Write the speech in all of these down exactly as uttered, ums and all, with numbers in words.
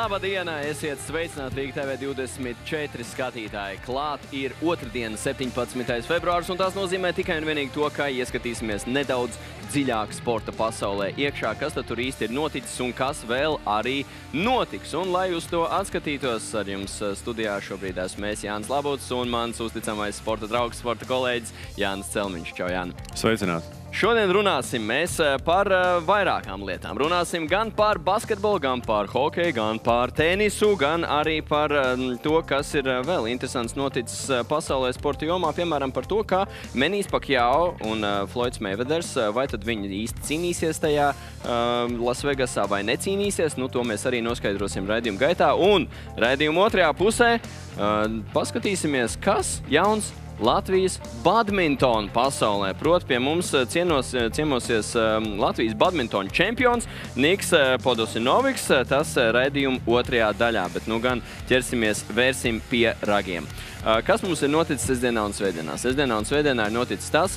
Labadiena! Esiet sveicināti Rīga T V divdesmit četri skatītāji. Klāt ir otrdiena, septiņpadsmitais februārs, un tās nozīmē tikai un vienīgi to, ka ieskatīsimies nedaudz dziļāk sporta pasaulē iekšā, kas tad tur īsti ir noticis un kas vēl arī notiks. Un, lai uz to atskatītos, ar jums studijā šobrīd esmu es, Jānis Labuts, un mans uzticamais sporta draugs, sporta kolēģis Jānis Celmiņš. Čau, Jāni! Sveicināti! Šodien runāsim mēs par vairākām lietām. Runāsim gan par basketbolu, gan par hokeju, gan par tenisu, gan arī par to, kas ir vēl interesants noticis pasaulē sporta jomā. Piemēram, par to, kā Manijs Pakjao un Floyds Mayweathers, vai tad viņi īsti cīnīsies tajā Lasvegasā vai necīnīsies. Nu, to mēs arī noskaidrosim raidījuma gaitā. Un raidījuma otrajā pusē paskatīsimies, kas jauns Latvijas badmintona pasaulē. Proti pie mums cienos, ciemosies Latvijas badmintona čempions Niks Podosinoviks, tas raidījuma otrajā daļā, bet nu gan ķersimies, vērsim pie ragiem. Kas mums ir noticis sestdienā un svētdienā? Sestdienā un svētdienā ir noticis tas,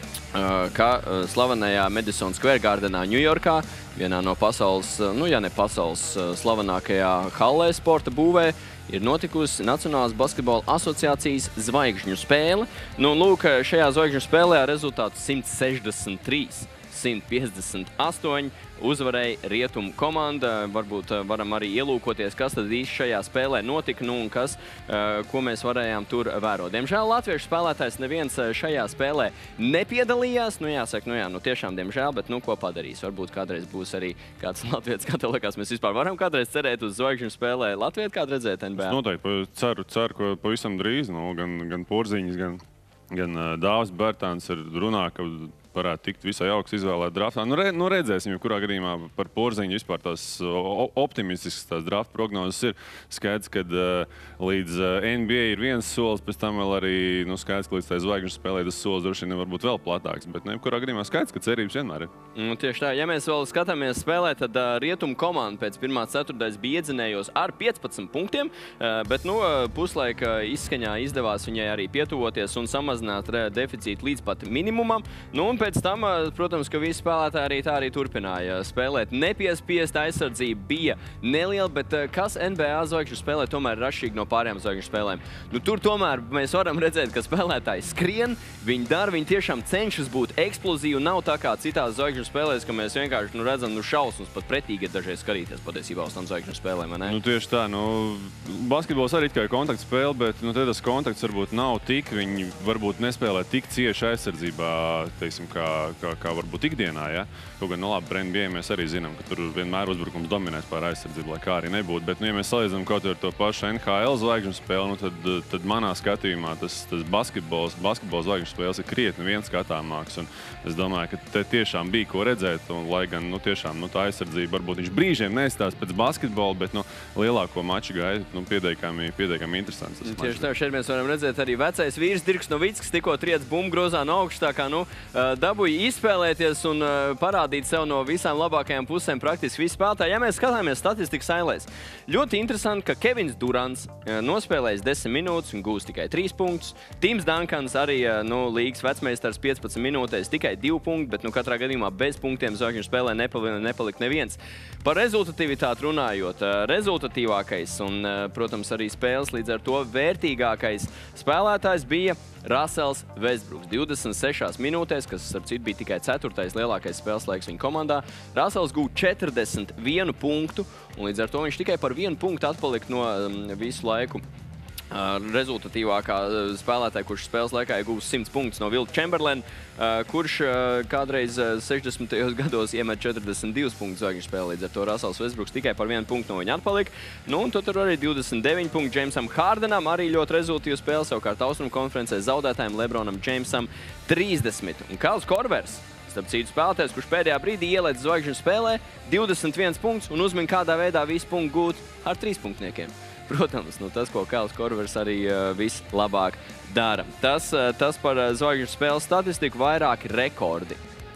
ka slavenajā Madison Square Gardenā Ņujorkā, vienā no pasaules, nu ja ne pasaules slavenākajā hallē sporta būvē, ir notikusi Nacionālās basketbola asociācijas zvaigžņu spēle. Nu, lūk, šajā zvaigžņu spēlē rezultāts simt sešdesmit trīs simt piecdesmit astoņi uzvarēja Rietumu komanda. Varbūt varam arī ielūkoties, kas tad īsti šajā spēlē notika, nu un kas, ko mēs varējām tur vērot. Diemžēl latviešu spēlētājs neviens šajā spēlē nepiedalījās. Nu jāsaka, nu jā, nu tiešām diemžēl, bet nu ko padarīs. Varbūt kādreiz būs arī kāds latvietis, kā tev liekas, mēs vispār varam kādreiz cerēt uz zvaigžņu spēlē Latviju, kādu redzēt N B A? Es noteikti ceru, ceru, ka pavisam drīz, nu, gan, gan Porziņš, gan, gan Dāvis Bērtāns ir runā, ka varētu tikt visai augsts izvēlēt draftā. Nu, re, nu redzēsim, kurā gadījumā par Porziņu vispār tās optimistiskas tās draft prognozes ir. Skaidrs, ka uh, līdz uh, N B A ir viens solis, pēc tam vēl arī, nu, skaidrs, ka līdz tai zvaigžņu spēlē tas solis droši vien var būt vēl platāks, bet ne, kurā gadījumā skaidrs, ka cerības vienmēr ir. Nu, tieši tā, ja mēs vēl skatāmies spēlē, tad uh, Rietumu komanda pēc pirmā ceturtdaļas bija iedzinējos ar piecpadsmit punktiem, uh, bet, nu, puslaika izskaņā izdevās viņai arī pietuvoties un samazināt deficītu līdz pat minimumam. Nu, un pēc tam, protams, ka visi spēlētāji arī tā arī turpināja spēlēt. Nepiespiesta aizsardzība bija neliela, bet kas N B A zvaigžņu spēlē tomēr ir atšķirīgi no pārējām zvaigžņu spēlēm? Nu, tur tomēr mēs varam redzēt, ka spēlētāji skrien, viņi dara, viņi tiešām cenšas būt eksplozīvi, nav tā kā citās zvaigžņu spēlēs, ka mēs vienkārši nu, redzam nu, šausmas, pat pretīgi ir dažreiz skatīties patiesībā uz tām zvaigžņu spēlēm, ne? Nu, tieši tā, nu, basketbols arī kā ir kontakts spēle, bet nu, te tas kontakts varbūt nav tik, viņi varbūt nespēlē tik cieši aizsardzībā, teiksim, kā, kā, kā varbūt ikdienā, ja? Kaut gan, nu labi, par N B A mēs arī zinām, ka tur vienmēr uzbrukums dominēs pār aizsardzību, lai kā arī nebūtu, bet, nu, ja mēs salīdzinām kaut ar to pašu N H L zvaigžņu spēli, nu, tad, tad manā skatījumā tas, tas basketbols, basketbols zvaigžņu spēles ir krietni viens skatāmāks, un es domāju, ka te tiešām bija ko redzēt, un lai gan, nu, tiešām, nu, tā aizsardzība varbūt viņš brīžiem neizstās pēc basketbola, bet, nu, lielāko maču gaida, nu, pietiekami, pietiekami interesants. Tieši tā, šeit mēs varam redzēt arī vecais vīrs Dirks Novickis, tikko triec bumbu grozā no augšas, tā kā, nu, dabūja izspēlēties un uh, parādīt sev no visām labākajām pusēm praktiski visi spēlētāji. Ja mēs skatāmies statistikas ailēs, ļoti interesanti, ka Kevins Durants uh, nospēlējis desmit minūtes un gūs tikai trīs punktus. Tims Dankans arī uh, nu, līgas vecmeistars piecpadsmit minūtēs tikai divi punkti, bet nu, katrā gadījumā bez punktiem zvaigžņu spēlē nepaliek, nepaliek neviens. Par rezultatīvitāti runājot, uh, rezultatīvākais un, uh, protams, arī spēles līdz ar to vērtīgākais spēlētājs bija Russells Westbrooks. divdesmit sešās minūtēs, kas, starp citu, bija tikai ceturtais lielākais spēles laiks viņa komandā. Russells gūta četrdesmit vienu punktu, un līdz ar to viņš tikai par vienu punktu atpalika no um, visu laiku uh, rezultatīvākā spēlētāja, kurš spēles laikā iegūst simts punktus no Wilt Chamberlaina, uh, kurš uh, kādreiz uh, sešdesmitajos gados iemet četrdesmit divus punktus zvaigžņu spēlē. Līdz ar to Russells Westbrooks tikai par vienu punktu no viņa atpalika. Nu, un tur arī divdesmit deviņi punkti Jamesam Hardenam, arī ļoti rezultīvu spēli, savukārt Austrumu konferencē zaudētājiem LeBronam Jamesam trīsdesmit. Un Kails Korvers, starp citu spēlētājs, kurš pēdējā brīdī ielēc zvaigžņu spēlē, divdesmit viens punkts un uzmin kādā veidā visu punktu gūt ar trīs punktniekiem. Protams, nu, tas, ko Kails Korvers arī uh, vislabāk dara. Tas, uh, tas par uh, zvaigžņu spēles statistiku, vairāki rekordi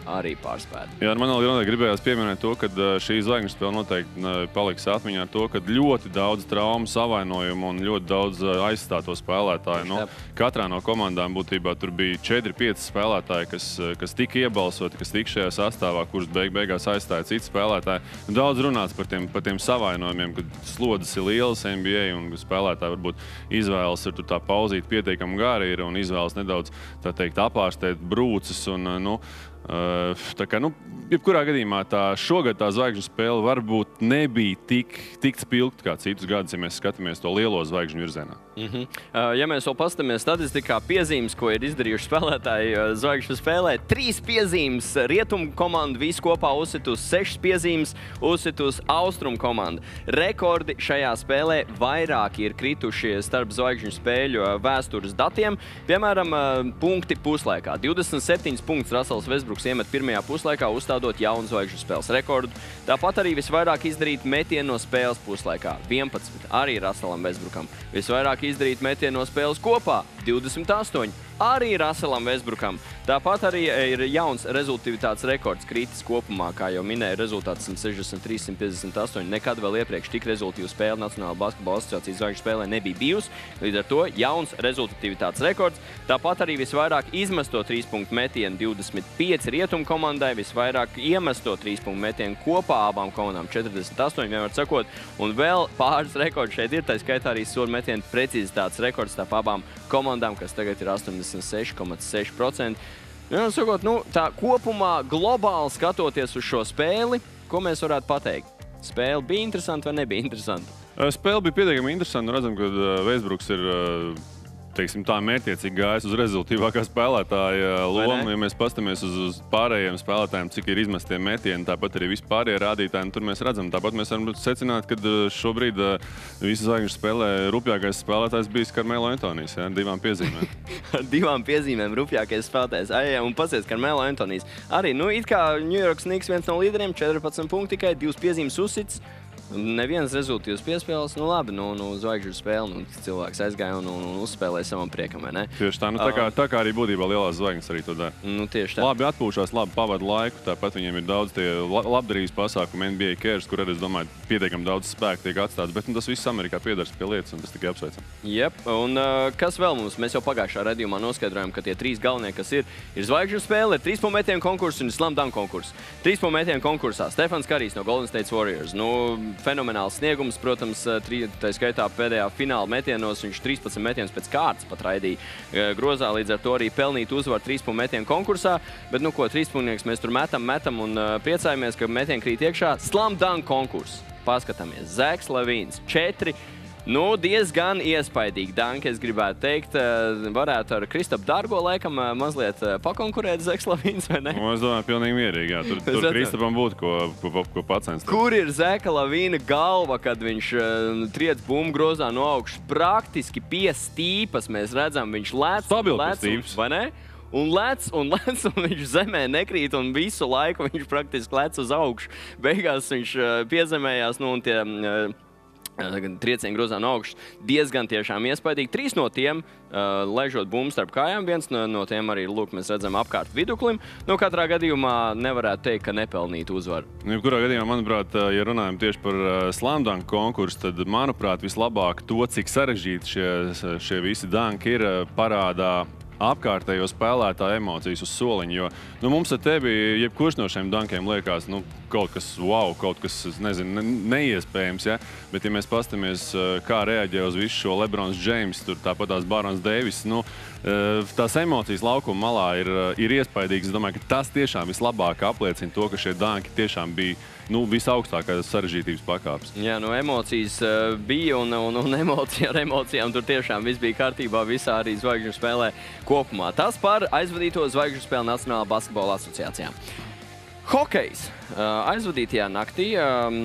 arī pārspēti. Jā, man vēl gribējās pieminēt to, ka šī zvaigžņu spēle noteikti paliks atmiņā ar to, ka ļoti daudz traumu, savainojumu un ļoti daudz aizstāto spēlētāju. No, katrā no komandām būtībā tur bija četri pieci spēlētāji, kas, kas tika iebalsoti, kas tika šajā sastāvā, kurus beig beigās aizstāja citi spēlētāji. Daudz runāts par tiem, par tiem savainojumiem, kad slodzes ir lielas N B A un spēlētāji varbūt izvēlas ir tur tā pauzīt pietiekami gari ir un izvēlas nedaudz, tā teikt, apārstēt brūces un, nu, tā kā, nu, jebkurā gadījumā tā šogad tā zvaigžņu spēle varbūt nebija tik, tik spilgta kā citus gadus, ja mēs skatāmies to lielo zvaigžņu virzienā. Mm-hmm. Ja mēs vēl paskatāmies statistikā piezīmes, ko ir izdarījuši spēlētāji zvaigžņu spēlē, trīs piezīmes rietumu komanda visu kopā uzsitus, sešas piezīmes uzsitus austrumu komanda. Rekordi šajā spēlē vairāki ir kritušie starp zvaigžņu spēļu vēstures datiem. Piemēram, punkti puslaikā. divdesmit septiņus punktus Russells Westbrooks iemet pirmajā puslaikā, uzstādot jaunu zvaigžņu spēles rekordu. Tāpat arī visvairāk izdarīt metienu no spēles puslaikā. vienpadsmit arī Russellam Westbrookam. Visvairāk izdarīt metienu no spēles kopā. divdesmit astoņi arī Russellam Westbrookam. Tāpat arī ir jauns rezultātivitātes rekords kritis kopumā, kā jau minēja, rezultāts simt sešdesmit trīs simt piecdesmit astoņi. Nekad vēl iepriekš tik rezultīvu spēli Nacionāla basketbola asociācijas zvaigžņu spēlē nebija bijusi. Līdz ar to jauns rezultātivitātes rekords. Tāpat arī visvairāk izmesto trīspunktu metienu divdesmit pieci rietumu komandai, visvairāk iemesto trīspunktu metienu kopā abām komandām četrdesmit astoņi, vienmēr sakot. Un vēl pāris rekordi šeit ir, tā skaitā arī sodu metienu precizitātes rekords starp abām komandām, kas tagad ir astoņdesmit seši komats seši procenti. Jā, sakot, nu, tā kopumā globāli skatoties uz šo spēli, ko mēs varētu pateikt? Spēle bija interesanta vai nebija interesanta? Spēle bija pietiekami interesanta. Redzam, ka Westbrooks ir, teiksim, tā mērķiecīgi gājis uz rezultīvākā spēlētāja lomu. Ja mēs pastamies uz, uz pārējiem spēlētājiem, cik ir izmestie metieni, tāpat arī vispārējie rādītāji, tur mēs redzam. Tāpat mēs varam secināt, ka šobrīd visas zvaigžņu spēlē rupjākais spēlētājs bijis Carmelo Anthonijs, ja, ar divām piezīmēm. Ar divām piezīmēm rupjākais spēlētājs. Ai, un pasies, Carmelo Anthonijs. Arī, nu, it kā New York Knicks viens no līderiem, četrpadsmit punkti tikai, divas piezīmes uzsits. Neviens rezultīvs piespēles, nu labi, nu, nu zvaigžņu spēle, nu, cilvēks aizgāja un, un, un uzspēlēja savam priekam, vai ne? Tieši tā, nu tā kā, tā kā arī būtībā lielās zvaigznes arī to dara. Nu, tieši tā. Labi atpūšās, labi pavada laiku, tāpat viņiem ir daudz tie labdarības pasākumi N B A cares, kur arī, es domāju, pietiekami daudz spēku tiek atstāts, bet nu, tas viss Amerikā piedars pie lietas, un tas tikai apsveicam. Jep, un uh, kas vēl mums? Mēs jau pagājušā redzījumā noskaidrojam, ka tie trīs galvenie, kas ir, ir zvaigžņu spēle, ir trīspunktu metienu konkurss un slam dunk konkurss. Trīspunktu metienu konkursā Stefans Karijs no Golden State Warriors. Nu, fenomenāls sniegums. Protams, tā skaitā pēdējā fināla metienos viņš trīspadsmit metienus pēc kārtas pat raidīja grozā, līdz ar to arī pelnīt uzvaru trīspunktu metienu konkursā. Bet, nu ko, trīspunktnieks mēs tur metam, metam un priecājamies, ka metieni krīt iekšā. Slam dunk konkurss. Paskatāmies. Zeks Lavīns. Četri. Nu, diezgan iespaidīgi danki, es gribētu teikt. Varētu ar Kristapu Dārgo laikam mazliet pakonkurēt Zeks Lavīns, vai ne? Nu, es domāju, pilnīgi mierīgi, jā. Tur, tur Kristapam būtu ko, ko, ko pacensties. Kur ir Zeka Lavīna galva, kad viņš uh, triec bumbu grozā no augšas? Praktiski pie stīpas mēs redzam, viņš lēc, lēc, un, vai ne? Un lec, un lec, un viņš zemē nekrīt, un visu laiku viņš praktiski lec uz augšu. Beigās viņš uh, piezemējās, nu, un tie... Uh, triecieni grozā no augšas diezgan tiešām iespaidīgi. Trīs no tiem uh, ležot bumbu starp kājām, viens no, no tiem arī, lūk, mēs redzam apkārt viduklim. Nu, katrā gadījumā nevarētu teikt, ka nepelnītu uzvaru. Jebkurā gadījumā, manuprāt, ja runājam tieši par slam dunk konkursu, tad, manuprāt, vislabāk to, cik sarežģīti šie, šie visi danki ir, parādā apkārtējo spēlētāju emocijas uz soliņa, jo nu, mums ar tevi jebkurš no šiem dankiem liekas, nu, kaut kas wow, kaut kas, nezinu, ne, neiespējams, ja? Bet, ja mēs pastamies, kā reaģē uz visu šo LeBrons James, tur tāpat tās Barons Davis, nu, tās emocijas laukuma malā ir, ir iespaidīgas. Es domāju, ka tas tiešām vislabāk apliecina to, ka šie danki tiešām bija nu, visaugstākās sarežģītības pakāpes. Jā, nu emocijas uh, bija un, un, un emocija ar emocijām tur tiešām viss bija kārtībā visā arī zvaigžņu spēlē kopumā. Tas par aizvadīto zvaigžņu spēli Nacionālā basketbola asociācijā. Hokejs. Uh, aizvadītajā naktī um,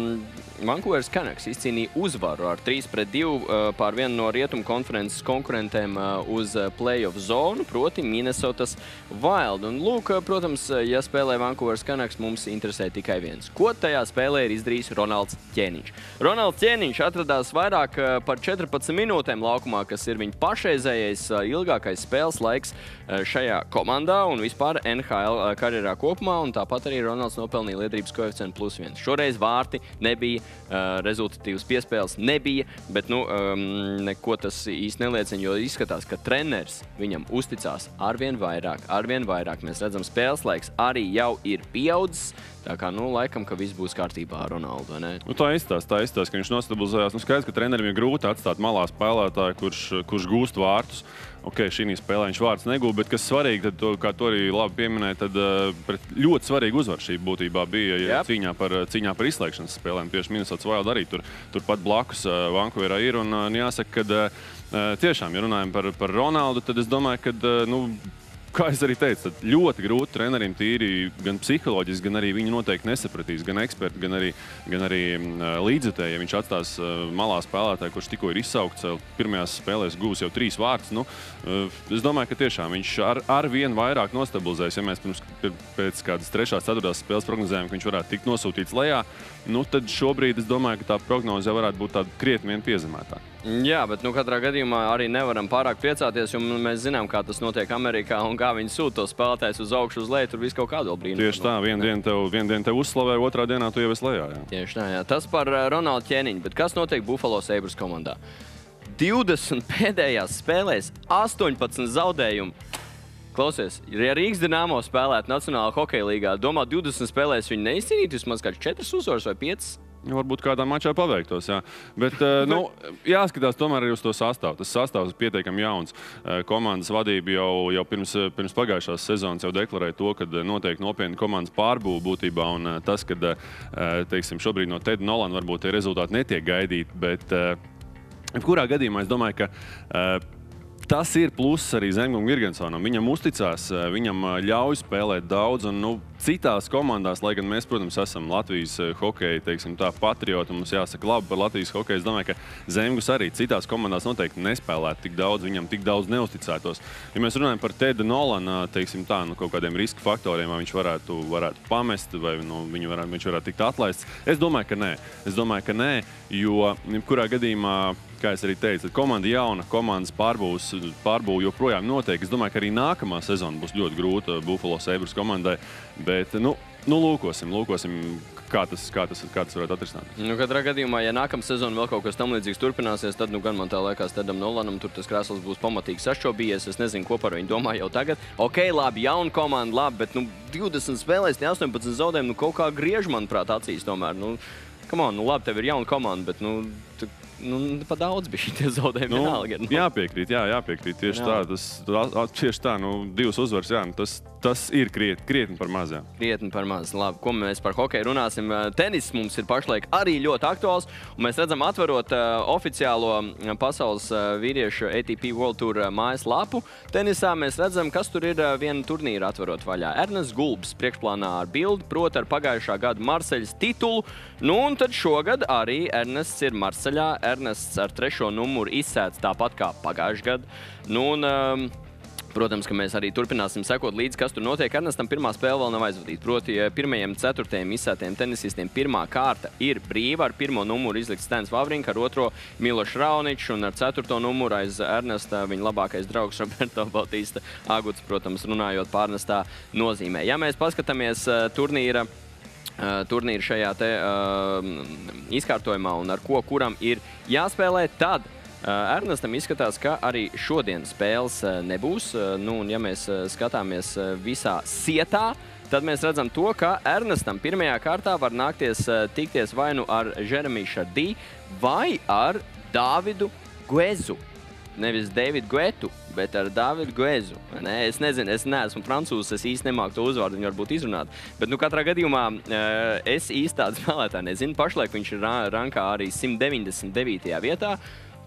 Vancouveras Canucks izcīnīja uzvaru ar trīs pret divu uh, pār vienu no rietumu konferences konkurentiem uh, uz uh, playoff zonu, proti Minnesotas Wild. Un lūk, protams, ja spēlē Vancouveras Canucks, mums interesē tikai viens. Ko tajā spēlē ir izdarījis Ronalds Ķēniņš? Ronalds Ķēniņš atradās vairāk uh, par četrpadsmit minūtēm laukumā, kas ir viņa pašreizējais uh, ilgākais spēles laiks uh, šajā komandā un vispār N H L uh, karjerā kopumā, un tāpat arī Ronalds nopelnīja liederības koeficientu plus viens. Šoreiz vārti nebija, uh, rezultatīvas piespēles nebija, bet nu, um, neko tas īsti neliecina, jo izskatās, ka treneris viņam uzticās arvien vairāk, arvien vairāk. Mēs redzam, spēles laiks arī jau ir pieaudzis, tā kā, nu, laikam, ka viss būs kārtībā ar Ronaldu, vai ne? Nu, tā izstās, tā izstās, ka viņš nostabilizējās. Nu, skaidrs, ka trenerim ir grūti atstāt malā spēlētāju, kurš, kurš gūst vārtus. Ok, šī spēlē viņš vārds negūja, bet kas svarīgi, tad, to, kā to arī labi pieminēja, tad uh, ļoti svarīgi uzvar šī būtībā bija ja, cīņā, par, cīņā par izslēgšanas spēlēm. Tieši Minnesotas Wild arī tur, turpat blakus uh, Vancouverā ir. Un uh, jāsaka, ka uh, tiešām, ja runājam par, par Ronaldu, tad es domāju, ka, uh, nu, kā es arī teicu, tad ļoti grūti trenerim tīri gan psiholoģiski, gan arī viņi noteikti nesapratīs, gan eksperti, gan arī, gan arī līdzjutēji, ja viņš atstās malā spēlētāju, kurš tikko ir izsaukts, pirmajās spēlēs gūs jau trīs vārtus. Nu, es domāju, ka tiešām viņš ar, ar vien vairāk nostabilizēs. Ja mēs pirms, pēc kādas trešās, ceturtās spēles prognozējām, ka viņš varētu tikt nosūtīts lejā, nu, tad šobrīd es domāju, ka tā prognoze jau varētu būt tāda krietni vien piezemētāka. Jā, bet nu, katrā gadījumā arī nevaram pārāk priecāties, jo mēs zinām, kā tas notiek Amerikā un kā viņi sūta tos spēlētājus uz augšu, uz leju, tur viss kaut kādu brīnumu. Tieši tā, vienu dienu tev, vien dienu tev uzslavē, otrā dienā tu jau esi lejā. Jā. Tieši tā, jā. Tas par Ronaldu Ķēniņu, bet kas notiek Buffalo Sabres komandā? divdesmit pēdējās spēlēs, astoņpadsmit zaudējumu. Klausies, ja Rīgas Dinamo spēlētu Nacionālā hokeja līgā, domā, divdesmit spēlēs viņi neizcīnītu vismaz kāds četras uzvaras vai piecas? Varbūt kādā mačā paveiktos, jā. Bet, nu, jāskatās tomēr arī uz to sastāvu. Tas sastāvs ir pietiekami jauns. Komandas vadība jau, jau pirms, pirms pagājušās sezonas jau deklarēja to, ka notiek nopietni komandas pārbūve būtībā. Un tas, ka, teiksim, šobrīd no Teda Nolana varbūt tie rezultāti netiek gaidīti, bet jebkurā gadījumā es domāju, ka tas ir pluss arī Zemgum Girgensonam. Viņam uzticās, viņam ļauj spēlēt daudz. Un, nu, citās komandās, lai gan mēs, protams, esam Latvijas hokeja, teiksim tā, patrioti, mums jāsaka labi par Latvijas hokeju. Es domāju, ka Zemgus arī citās komandās noteikti nespēlētu tik daudz, viņam tik daudz neuzticētos. Ja mēs runājam par Teda Nolana, teiksim tā, nu, kaut kādiem riska faktoriem, vai viņš varētu, varētu pamest, vai nu, viņu varētu, viņš varētu tikt atlaists, es domāju, ka nē. Es domāju, ka nē, jo kurā gadījumā, kā es arī teicu, komanda jauna, komandas pārbūves, pārbūve joprojām notiek. Es domāju, ka arī nākamā sezona būs ļoti grūta Buffalo Sabres komandai, bet, nu, nu lūkosim, lūkosim, kā tas, kā tas, kā tas varētu atrisināt. Nu, katrā gadījumā, ja nākamā sezona vēl kaut kas tam līdzīgs turpināsies, tad, nu, gan man tā liekas, Tedam Nolanam tur tas krēsls būs pamatīgi sašķobījies. Es nezinu, ko par viņu domā jau tagad. Ok, labi, jauna komanda, labi, bet, nu, divdesmit spēlēs, astoņpadsmit zaudējumi, nu, kaut kā griež, manuprāt, acīs tomēr. Nu, come on, nu, labi, tev ir jauna komanda, bet, nu, tu, nu, pa daudz bija šī zaudējumi nu, vienalga. Nu. Jāpiekrīt, jā, jāpiekrīt. Tieši jā. tā, tas, tā, tieši tā, nu, divas uzvaras, jā, nu, tas, tas ir krietni, krietni par maz, jā. Krietni par maz, labi. Ko mēs par hokeju runāsim? Tenis mums ir pašlaik arī ļoti aktuāls, un mēs redzam, atverot uh, oficiālo pasaules uh, vīriešu A T P World Tour uh, mājaslapu tenisā, mēs redzam, kas tur ir uh, vienu turnīru atverot vaļā. Ernests Gulbs priekšplānā ar bildi, proti ar pagājušā gada Marseļas titulu, nu un tad šogad arī Ernests ir Marseļā. Ernests ar trešo numuru izsēdz tāpat kā pagājušajā gadā. Nu, un, um, protams, ka mēs arī turpināsim sekot līdzi, kas tur notiek. Ernestam pirmā spēle vēl nav aizvadīta. Proti, pirmajiem ceturtajiem izsētajiem tenisistiem pirmā kārta ir brīva. Ar pirmo numuru izlikts Stens Vavrinka, ar otro Miloš Raoničs un ar ceturto numuru aiz Ernesta viņa labākais draugs Roberto Bautista Aguts, protams, runājot pārnestā nozīmē. Ja mēs paskatāmies uh, turnīra Uh, turnīru šajā te uh, izkārtojumā un ar ko kuram ir jāspēlē, tad uh, Ernestam izskatās, ka arī šodien spēles uh, nebūs. Uh, nu, un ja mēs uh, skatāmies uh, visā sietā, tad mēs redzam to, ka Ernestam pirmajā kārtā var nākties uh, tikties vai nu ar Jeremiju Šardī vai ar Dāvidu Guezu. Nevis Davidu Guetu, bet ar Davidu Guezu. Ne? Es nezinu, es neesmu francūzs, es īsti nemāku to uzvārdu, viņu varbūt izrunāt. Bet, nu, katrā gadījumā es īsti tādu spēlētāju nezinu. Pašlaik viņš ir rankā arī simt deviņdesmit devītajā vietā.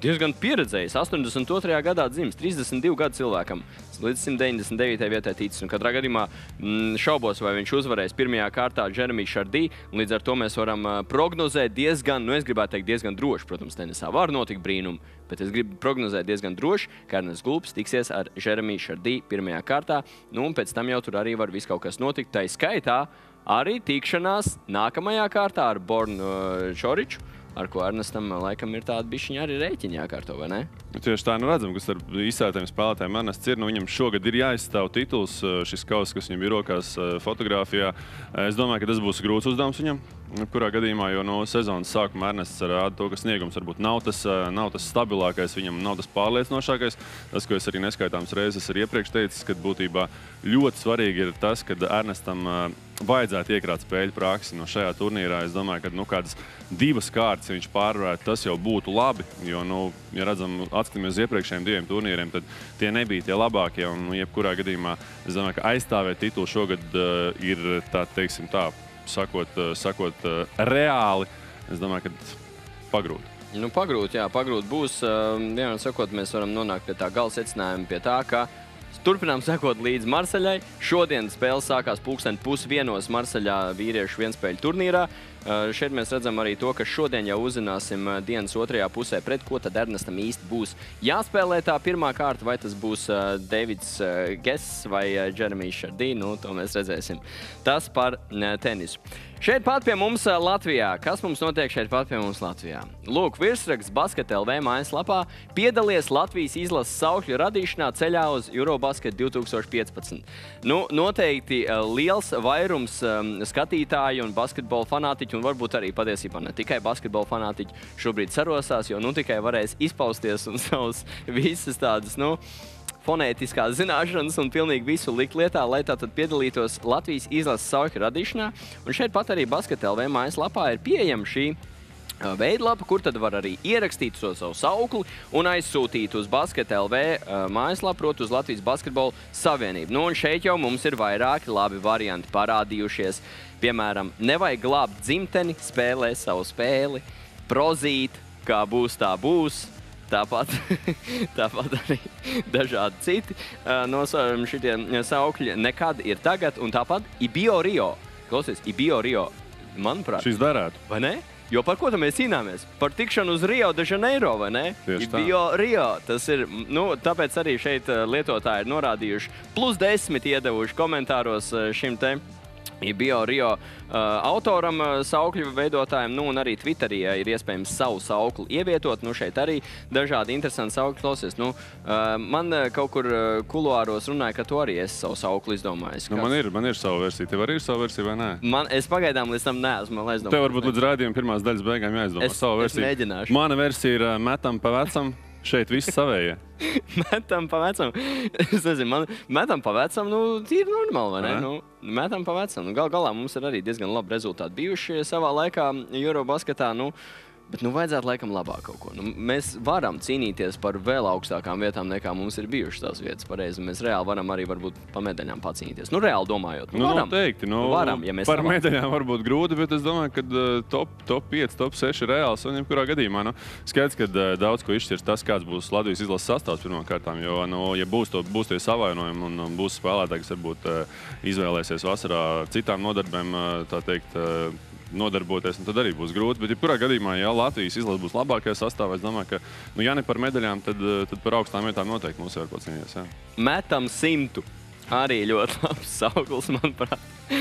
diezgan pieredzējis. astoņdesmit otrajā gadā dzimis, trīsdesmit divi gadu cilvēkam. Līdz simt deviņdesmit devītajai vietai ticis. Un katrā gadījumā m, šaubos, vai viņš uzvarēs pirmajā kārtā Jeremy Chardy. Līdz ar to mēs varam uh, prognozēt diezgan, nu es gribētu teikt diezgan droši. Protams, tenisā var notikt brīnumi, bet es gribu prognozēt diezgan droši, ka Ernests Gulbis tiksies ar Jeremy Chardy pirmajā kārtā. Nu, un pēc tam jau tur arī var viss kaut kas notikt. Tā skaitā arī tikšanās nākamajā kārtā ar Bornu uh, Čoriču, ar ko Ernestam laikam ir tāda bišķiņa arī rēķiņa jākārto, vai ne? Tieši tā, nu redzam, ka starp izcēlētajiem spēlētājiem Ernests ir, nu viņam šogad ir jāizstāv tituls, šis kauss, kas viņam ir rokās fotogrāfijā. Es domāju, ka tas būs grūts uzdevums viņam, kurā gadījumā, jo no sezonas sākuma Ernests rāda to, ka sniegums varbūt nav tas, nav tas stabilākais, viņam nav tas pārliecinošākais. Tas, ko es arī neskaitāms reizes arī iepriekš teicis, kad būtībā ļoti svarīgi ir tas, kad Ernestam vajadzētu iekrāt spēļu praksi no šajā turnīrā. Es domāju, ka nu, kādas divas kārtas viņš pārvarētu, tas jau būtu labi, jo, nu, ja redzam, atskatāmies uz iepriekšējiem diviem turnīriem, tad tie nebija tie labākie, un nu, jebkurā gadījumā, es domāju, ka aizstāvēt titulu šogad uh, ir tā, teiksim tā, sakot, uh, sakot uh, reāli, es domāju, ka pagrūti. Nu, pagrūti, jā, pagrūti būs. Uh, vienmēr sakot, mēs varam nonākt pie tā gala secinājuma, pie tā, ka turpinām sekot līdz Marseļai. Šodien spēle sākās pulksten pusvienos Marseļā vīriešu vienspēļu turnīrā. Uh, šeit mēs redzam arī to, ka šodien jau uzzināsim uh, dienas otrajā pusē, pret ko tad Ernestam īsti būs jāspēlē tā pirmā kārta, vai tas būs uh, Davids uh, Gess vai uh, Jeremy Chardy. Nu, to mēs redzēsim. Tas par uh, tenisu. Šeit pat pie mums uh, Latvijā. Kas mums notiek šeit pat pie mums Latvijā? Lūk, virsraksts Basket L V mājaslapā. Piedalies Latvijas izlases saukļu radīšanā ceļā uz Eurobasket divi tūkstoši piecpadsmit. Nu, noteikti uh, liels vairums um, skatītāju un basketbola fanātiķu, un varbūt arī patiesībā ne tikai basketbola fanātiķi šobrīd sarosās, jo nu tikai varēs izpausties un savus visas tādas, nu, fonētiskās zināšanas un pilnīgi visu likt lietā, lai tātad piedalītos Latvijas izlases saukļu radīšanā. Un šeit pat arī Basket L V mājaslapā ir pieejama šī veidlapa, kur tad var arī ierakstīt so savu saukli un aizsūtīt uz Basket L V mājaslapu, proti uz Latvijas Basketbola Savienību. Nu, un šeit jau mums ir vairāki labi varianti parādījušies. Piemēram, nevajag glābt dzimteni, spēlē savu spēli, prozīt, kā būs, tā būs. Tāpat, tāpat arī dažādi citi nosaucami šitie saukļi nekad ir tagad, un tāpat Ibio Rio. Klausies, Ibio Rio, manuprāt. Šis darētu. Vai ne? Jo par ko tam mēs cīnāmies? Par tikšanu uz Rio de Janeiro, vai ne? Tieši tā. Ibio Rio. Tas ir, nu, tāpēc arī šeit lietotāji ir norādījuši plus desmit iedevuši komentāros šim te Ibio Rio uh, autoram, uh, saukļu veidotājiem, nu un arī Twitterī uh, ir iespējams savu saukli ievietot. Nu šeit arī dažādi interesanti saukļi klausies. Nu, uh, man uh, kaut kur uh, kuluāros runāja, ka tu arī esi savu saukli izdomājis. Nu, man ir, man ir sava versija. Tev arī ir sava versija, vai nē? Man, es pagaidām līdz tam neesmu, man aizdomāju. Tev varbūt līdz raidījuma pirmās daļas beigām jāizdomā es, savu versiju. Es mēģināšu. Mana versija ir uh, metam pa vecam. Šeit viss savējie. Metam pa vecam. Es nezinu, man metam pa vecam, nu, tīri normāli, vai ne? Nu, metam pa vecam. Nu, gal galā mums ir arī diezgan labi rezultāti bijuši savā laikā Eurobasketā, nu, bet nu vajadzētu laikam labāk kaut ko. Nu, mēs varam cīnīties par vēl augstākām vietām, nekā mums ir bijušas tās vietas pareizi. Mēs reāli varam arī varbūt pa medaļām pacīnīties. Nu, reāli domājot. Nu, nu, varam. Noteikti. Nu, varam, ja mēs par savā... medaļām varbūt grūti, bet es domāju, ka uh, top, top pieci, top seši ir reāls. Un jebkurā gadījumā, nu, skaidrs, ka uh, daudz ko izšķirs tas, kāds būs Latvijas izlases sastāvs pirmām kārtām. Jo, nu, ja būs to, būs tie savainojumi un, un būs spēlētāji, kas varbūt uh, izvēlēsies vasarā citām nodarbēm, uh, tā teikt, uh, nodarboties, un tad arī būs grūti. Bet, ja kurā gadījumā, ja Latvijas izlase būs labākajā sastāvā, es domāju, ka, nu, ja ne par medaļām, tad, tad par augstām vietām noteikti mums var pacīnīties. Jā. Metam simtu. Arī ļoti labs sauklis, manuprāt.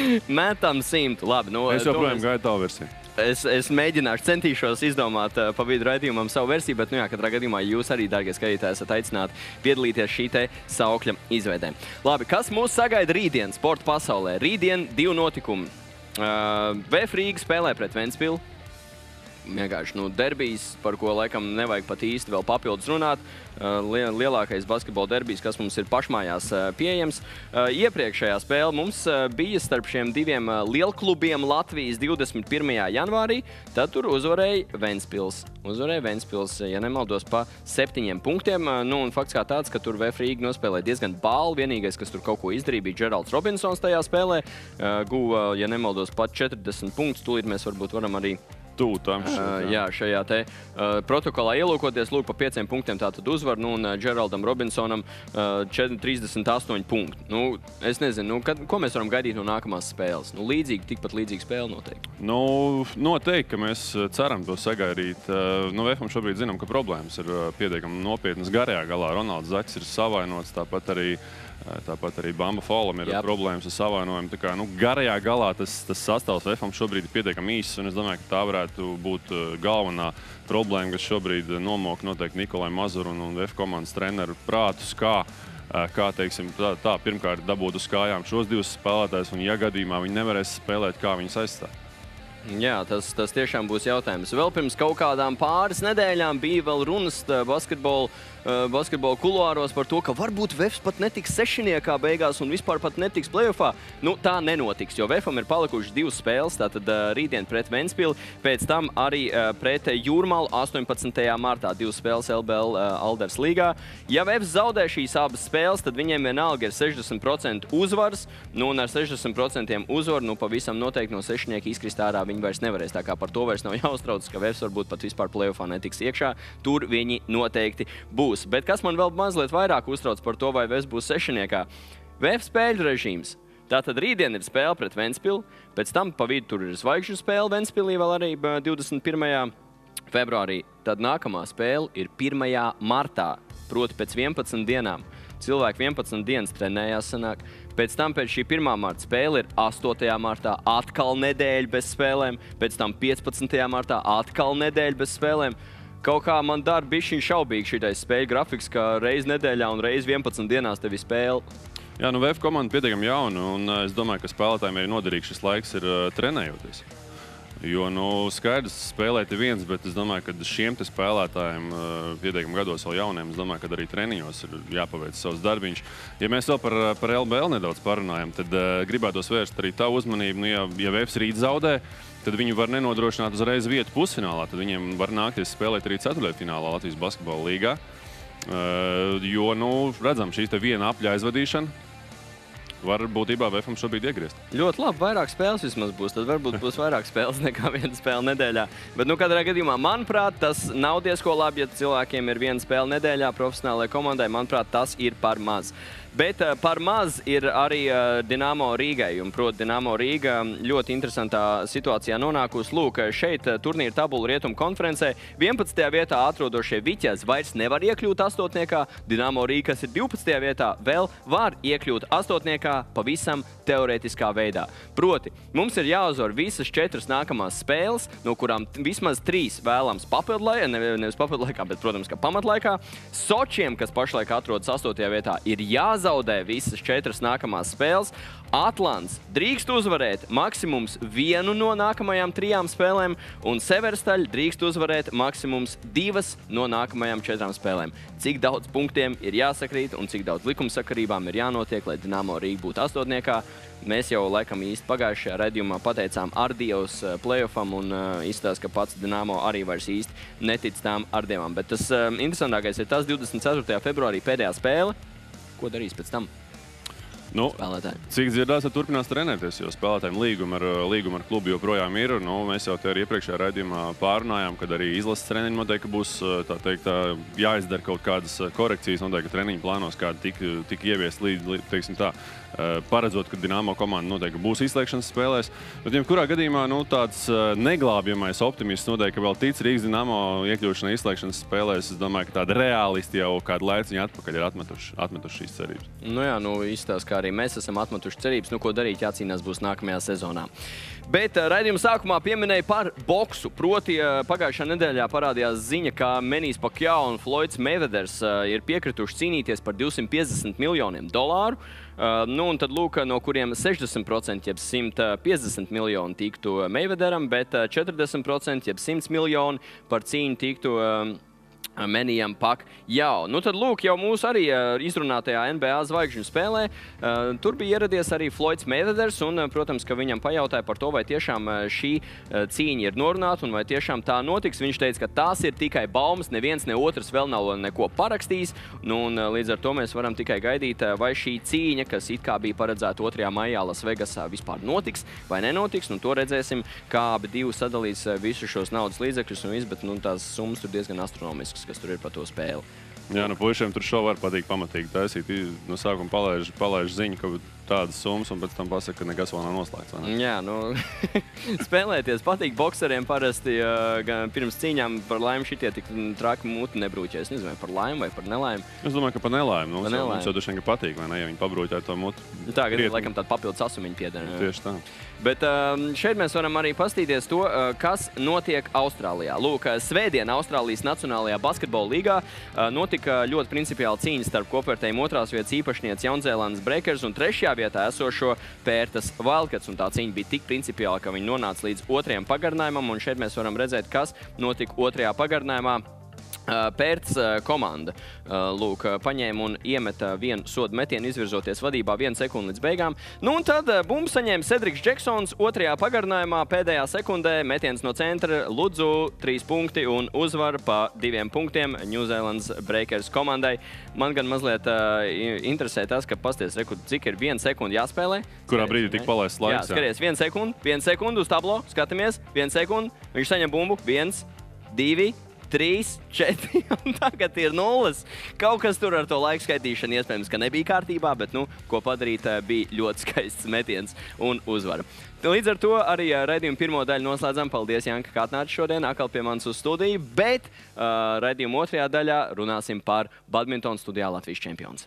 Metam simtu. Labi, nu, es joprojām gaidu tavu versiju. Es, es mēģināšu, centīšos izdomāt uh, pa vidu raidījumam savu versiju, bet, nu jā, katrā gadījumā jūs arī, dārgie skatītāji, esat aicināti piedalīties šī te saukļa izveidē. Labi, kas mūs sagaida rītdien sporta pasaulē? Rītdien divi notikumi. Uh, V F Rīga spēlē pret Ventspilu. Vienkārši, nu, derbijs, par ko laikam nevajag pat īsti vēl papildus runāt. Uh, lielākais basketbola derbijs, kas mums ir pašmājās uh, pieejams. Uh, iepriekšējā spēle mums uh, bija starp šiem diviem uh, lielklubiem Latvijas divdesmit pirmajā janvārī. Tad tur uzvarēja Ventspils. Uzvarēja Ventspils, ja nemaldos, pa septiņiem punktiem. Uh, nu, un fakts kā tāds, ka tur V F Rīga nospēlēja diezgan bāli. Vienīgais, kas tur kaut ko izdarīja, bija Geralds Robinsons tajā spēlē. Uh, guva, ja nemaldos, pat četrdesmit punktus. Tūlīt mēs varbūt varam arī Tuvu tam šeit, Uh, jā. jā, šajā te uh, protokolā ielūkoties, lūk, pa pieciem punktiem tātad uzvar, nu, un uh, Geraldam Robinsonam uh, trīsdesmit astoņi punkti. Nu, es nezinu, nu, kad, ko mēs varam gaidīt no nākamās spēles? Nu, līdzīgi, tikpat līdzīga spēle noteikti. Nu, noteikti, ka mēs ceram to sagaidīt. Uh, nu, V F am šobrīd zinām, ka problēmas ir uh, pietiekami nopietnas garajā galā. Ronalds Zaķis ir savainots, tāpat arī Tāpat arī Bamba Folam ir Jep. problēmas ar savainojumu. Tā kā, nu, garajā galā tas, tas sastāvs V F am šobrīd ir pietiekami īss, un es domāju, ka tā varētu būt galvenā problēma, kas šobrīd nomok noteikti Nikolai Mazuru un, un V F komandas treneru prātus, kā, kā teiksim, tā, tā pirmkārt dabūt uz kājām šos divus spēlētājus, un ja gadījumā viņi nevarēs spēlēt, kā viņus aizstāt. Jā, tas, tas tiešām būs jautājums. Vēl pirms kaut kādām pāris nedēļām bija vēl runas basketbola, basketbola kuluāros par to, ka varbūt V F pat netiks sešiniekā beigās un vispār pat netiks play-offā. Nu, tā nenotiks, jo V F am ir palikušas divas spēles, tātad rītdien pret Ventspili, pēc tam arī pret Jūrmalu astoņpadsmitajā martā divas spēles L B L Alders līgā. Ja V F zaudē šīs abas spēles, tad viņiem vienalga ir sešdesmit procenti uzvaras, nu un ar sešdesmit procentiem uzvaru, nu pavisam noteikti no sešinieka izkrist ārā viņi vairs nevarēs. Tā kā par to vairs nav jāuztrauc, ka V F varbūt pat vispār play-offā netiks iekšā. Tur viņi noteikti būs. Bet kas man vēl mazliet vairāk uztrauc par to, vai V F būs sešiniekā? V F spēļu režīms. Tātad rītdien ir spēle pret Ventspili, pēc tam pa vidu tur ir zvaigžņu spēle Ventspilī vēl arī divdesmit pirmajā februārī. Tad nākamā spēle ir pirmajā martā, proti pēc vienpadsmit dienām. Cilvēki vienpadsmit dienas trenējās sanāk. Pēc tam pēc šī pirmā marta spēle ir astotajā martā atkal nedēļa bez spēlēm, pēc tam piecpadsmitajā martā atkal nedēļa bez spēlēm. Kaut kā man dara bišķiņ šaubīgi šitais spēļu grafiks, ka reiz nedēļā un reiz vienpadsmit dienās tev ir spēle. Jā, nu V F komanda pietiekami jauna, un es domāju, ka spēlētājiem arī noderīgs šis laiks ir uh, trenējoties. Jo, nu, skaidrs, spēlēt ir viens, bet es domāju, ka šiem te spēlētājiem uh, pietiekami gados vēl jauniem, es domāju, ka arī treniņos ir jāpaveic savs darbiņš. Ja mēs vēl par, par L B L nedaudz parunājam, tad uh, gribētos vērst arī tavu uzmanību, nu, ja, ja V F rīt zaudē, tad viņi var nenodrošināt uzreiz vietu pusfinālā, tad viņiem var nākties spēlēt arī ceturtdaļfinālā Latvijas basketbola līgā. Uh, jo, nu, redzam, šīs te viena apļa aizvadīšana var būtībā V F am šobrīd iegriezt. Ļoti labi, vairāk spēles vismaz būs, tad varbūt būs vairāk spēles nekā viena spēle nedēļā. Bet, nu, katrā gadījumā, manuprāt, tas nav diezko labi, ja cilvēkiem ir viena spēle nedēļā profesionālajai komandai, manuprāt, tas ir par maz. Bet uh, par maz ir arī uh, Dinamo Rīgai, un, proti, Dinamo Rīga ļoti interesantā situācijā nonākusi. Lūk, šeit uh, turnīra tabula rietumu konferencē. vienpadsmitajā vietā atrodošie Viķez vairs nevar iekļūt astotniekā. Dinamo Rīga, kas ir divpadsmitajā vietā, vēl var iekļūt astotniekā pavisam teorētiskā veidā. Proti, mums ir jāuzvar visas četras nākamās spēles, no kurām vismaz trīs vēlams papildlaikā, ne, nevis papildlaikā, bet, protams, ka pamatlaikā. Sočiem, kas pašlaik atrodas astotajā vietā, ir jāzaudē zaudē visas četras nākamās spēles. Atlants drīkst uzvarēt maksimums vienu no nākamajām trijām spēlēm, un Severstaļ drīkst uzvarēt maksimums divas no nākamajām četrām spēlēm. Cik daudz punktiem ir jāsakrīt un cik daudz likumsakarībām ir jānotiek, lai Dinamo Rīga būtu astotniekā. Mēs jau laikam īsti pagājušajā redzījumā pateicām Ardijos play-offam un uh, izstāst, ka pats Dinamo arī vairs īsti netic tām Ardijām. Bet tas uh, interesantākais ir tas divdesmit ceturtajā februārī pēdējā spēle. Ko darīs pēc tam? Nu, spēlētāji. Cik dzirdās, tad turpinās trenēties, jo spēlētājiem līguma ar, līguma ar klubu joprojām ir. Nu, mēs jau te arī iepriekšējā raidījumā pārunājām, kad arī izlases treniņi noteikti būs tā teikt, jāizdara kaut kādas korekcijas. Noteikti treniņu plānos kādi tik, tik ieviest līdz, teiksim tā, paredzot, ka Dinamo komanda noteikti būs izslēgšanas spēlēs. Bet, ja kurā gadījumā nu, tāds neglābjamais optimists noteikti vēl tic Rīgas Dinamo iekļūšanai izslēgšanas spēlēs. Es domāju, ka tādi reālisti jau kādu laiciņu atpakaļ ir atmetuši, atmetuši šīs cerības. Nu jā, nu izstāst, kā arī mēs esam atmetuši cerības. Nu, ko darīt, jācīnās būs nākamajā sezonā. Bet raidījuma sākumā pieminēja par boksu. Proti, pagājušā nedēļā parādījās ziņa, ka Manijs Pakjau un Floyds Mayveders ir piekrituši cīnīties par divsimt piecdesmit miljoniem dolāru. Uh, nu, un tad, lūk, no kuriem sešdesmit procenti, jeb simt piecdesmit miljoni tiktu Mayvederam, bet četrdesmit procenti, jeb simts miljoni par cīņu tiktu uh, Menijam pak jau. Nu tad lūk, jau mūsu arī uh, izrunātajā N B A zvaigžņu spēlē. Uh, tur bija ieradies arī Floyds Mayweathers, un, uh, protams, ka viņam pajautāja par to, vai tiešām uh, šī uh, cīņa ir norunāta, un vai tiešām tā notiks. Viņš teica, ka tās ir tikai baumas, neviens ne otrs vēl nav neko parakstījis, nu, un uh, līdz ar to mēs varam tikai gaidīt, uh, vai šī cīņa, kas it kā bija paredzēta otrajā maijā Lasvegasā, vispār notiks vai nenotiks, un to redzēsim, kā abi divi sadalīs uh, visus šos naudas līdzekļus un viss, bet nu, tās summas tur diezgan astronomiskas, kas tur ir par to spēli. Jā, nu puišiem tur šo var patīk pamatīgi taisīt. No sākuma palaiž, palaiž ziņu, ka tādas summas, un pēc tam pasaka, ka nekas vēl nav noslēgts. Ne? Jā, nu, spēlēties patīk bokseriem parasti uh, pirms cīņām par laimi šitie tik traki muti nebrūķē. Es nezinu, vai par laimi vai par nelaimi. Es domāju, ka par nelaimi. Nu, par nelaimi. Mums jau duši, ka patīk, vai ne, ja viņi pabrūķē to muti. Tā, ka laikam tāda papildus asumiņa piedara. Tieši tā. Bet šeit mēs varam arī pastīties to, kas notiek Austrālijā. Lūk, svētdien Austrālijas Nacionālajā basketbola līgā notika ļoti principiāla cīņa starp kopvērtējumu otrās vietas īpašnieci Jaunzēlandes Breakers un trešajā vietā esošo Pērtas Wildcats. Un tā cīņa bija tik principiāla, ka viņi nonāca līdz otrajam pagarinājumam, un šeit mēs varam redzēt, kas notika otrajā pagarinājumā. Pērts komanda lūk, paņēma un iemeta vienu sodu metienu, izvirzoties vadībā vienu sekundi līdz beigām. Nu un tad bumbu saņēma Cedriks Džeksons otrajā pagarinājumā, pēdējā sekundē metiens no centra, Ludzu trīs punkti un uzvar pa diviem punktiem Ņūzēlandes Breakers komandai. Man gan mazliet uh, interesē tas, ka pasties, reku, cik ir viena sekundi jāspēlē. Kurā brīdī tik palaists laiks? Jā, skaties, viena sekundi, viena sekundi uz tablo, skatāmies, viena sekundi, viņš saņem bumbu, viens, divi, trīs, četri, un tagad ir nulles. Kaut kas tur ar to laiku skaitīšanu iespējams, ka nebija kārtībā, bet, nu, ko padarīt, bija ļoti skaists metiens un uzvara. Līdz ar to arī raidījumu pirmo daļu noslēdzam. Paldies, Janka, kā atnāci šodien atkal pie manis uz studiju, bet uh, raidījumu otrajā daļā runāsim par badmintonu studijā Latvijas čempions.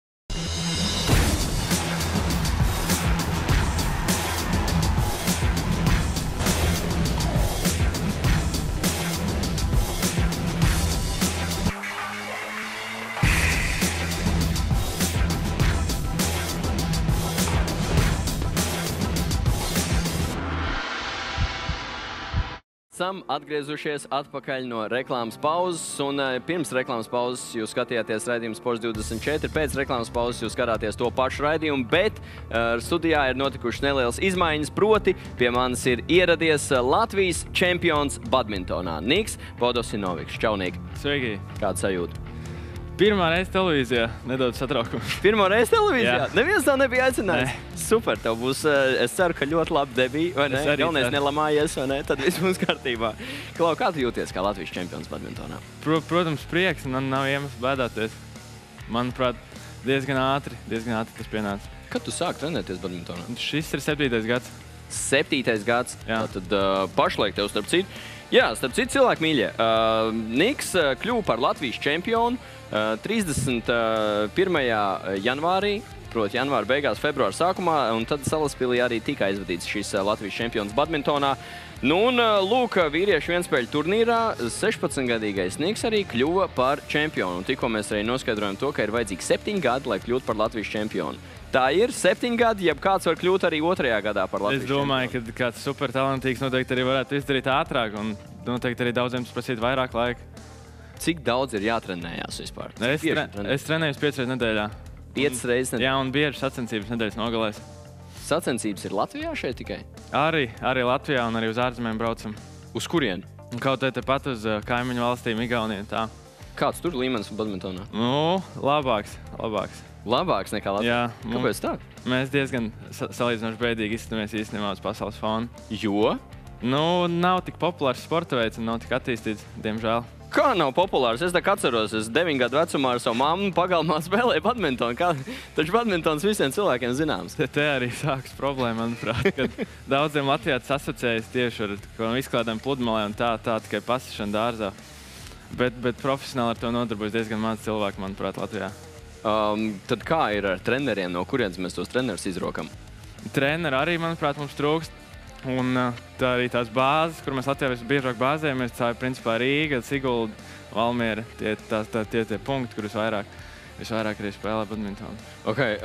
Esam atgriezušies atpakaļ no reklāmas pauzes, un uh, pirms reklāmas pauzes jūs skatījāties raidījumu Sports divdesmit četri, pēc reklāmas pauzes jūs skatāties to pašu raidījumu, bet uh, studijā ir notikušas nelielas izmaiņas, proti pie manis ir ieradies Latvijas čempions badmintonā Niks Podosinoviks. Čau, Nik! Sveiki! Kāda sajūta? Pirmā reize televīzijā, nedaudz satraukumu. Pirmā reize televīzijā? Jā. Neviens tev nebija aicinājis? Ne. Super, tev būs, es ceru, ka ļoti labi debija, vai ne? Galvenais nelamājies, vai ne? Tad viss būs kārtībā. Klau, kā tu jūties kā Latvijas čempions badmintonā? Pro, protams, prieks, man nav iemesls bēdāties. Manuprāt, diezgan ātri, diezgan ātri tas pienāca. Kad tu sāki trenēties badmintonā? Šis ir septītais gads. Septītais gads? Jā. Tad uh, pašlaik tev starp citu. Jā, starp citu cilvēku mīļie. Uh, Niks uh, kļuva par Latvijas čempionu uh, trīsdesmit pirmajā janvārī, proti janvāra beigās, februāra sākumā, un tad Salaspilī arī tika aizvadīts šis uh, Latvijas čempions badmintonā. Nu un, uh, lūk, vīriešu vienspēļu turnīrā sešpadsmitgadīgais Niks arī kļuva par čempionu. Un tikko mēs arī noskaidrojam to, ka ir vajadzīgi septiņi gadi, lai kļūtu par Latvijas čempionu. Tā ir septiņi gadi, jeb kāds var kļūt arī otrajā gadā par Latvijas čempionu. Es domāju, ka kāds supertalantīgs noteikti arī varētu izdarīt ātrāk, un noteikti arī daudziem prasīt vairāk laika. Cik daudz ir jātrenējās vispār? Es, tre es trenējos piecas reizes nedēļā. Piecas reizes nedēļā? Jā, un bieži sacensības nedēļas nogalēs. Sacensības ir Latvijā šeit tikai? Arī, arī Latvijā un arī uz ārzemēm braucam. Uz kurieni? Un kaut te pat uz kaimiņu valstīm, Igauniju, tā. Kāds tur līmenis badmintonā? Nu, labāks, labāks. Labāks nekā Latvijā? Jā. Kāpēc tā? Mēs diezgan sa salīdzinoši bēdīgi izskatāmies īstenībā uz pasaules fona. Jo? Nu, nav tik populārs sporta veids un nav tik attīstīts, diemžēl. Kā nav populārs? Es tā kā atceros, es deviņu gadu vecumā ar savu mammu pagalmā spēlēju badmintonu. Kā... Taču badmintons visiem cilvēkiem zināms. Te, te arī sākas problēma, manuprāt, kad daudziem Latvijā tas asociējas tieši ar izklādēm pludmalē un tā, tā tikai pasišana dārzā. Bet, bet profesionāli ar to nodarbojas diezgan maz cilvēku, manuprāt, Latvijā. Um, tad kā ir ar treneriem, no kurienes mēs tos trenerus izrokam? Treneri arī, manuprāt, mums trūkst. Un tā arī tās bāzes, kur mēs Latvijā visbiežāk bāzējamies, tā ir principā Rīga, Sigulda, Valmiera, tie, tā, tā, tie tie punkti, kur visvairāk, visvairāk arī spēlē badmintonu. Okay,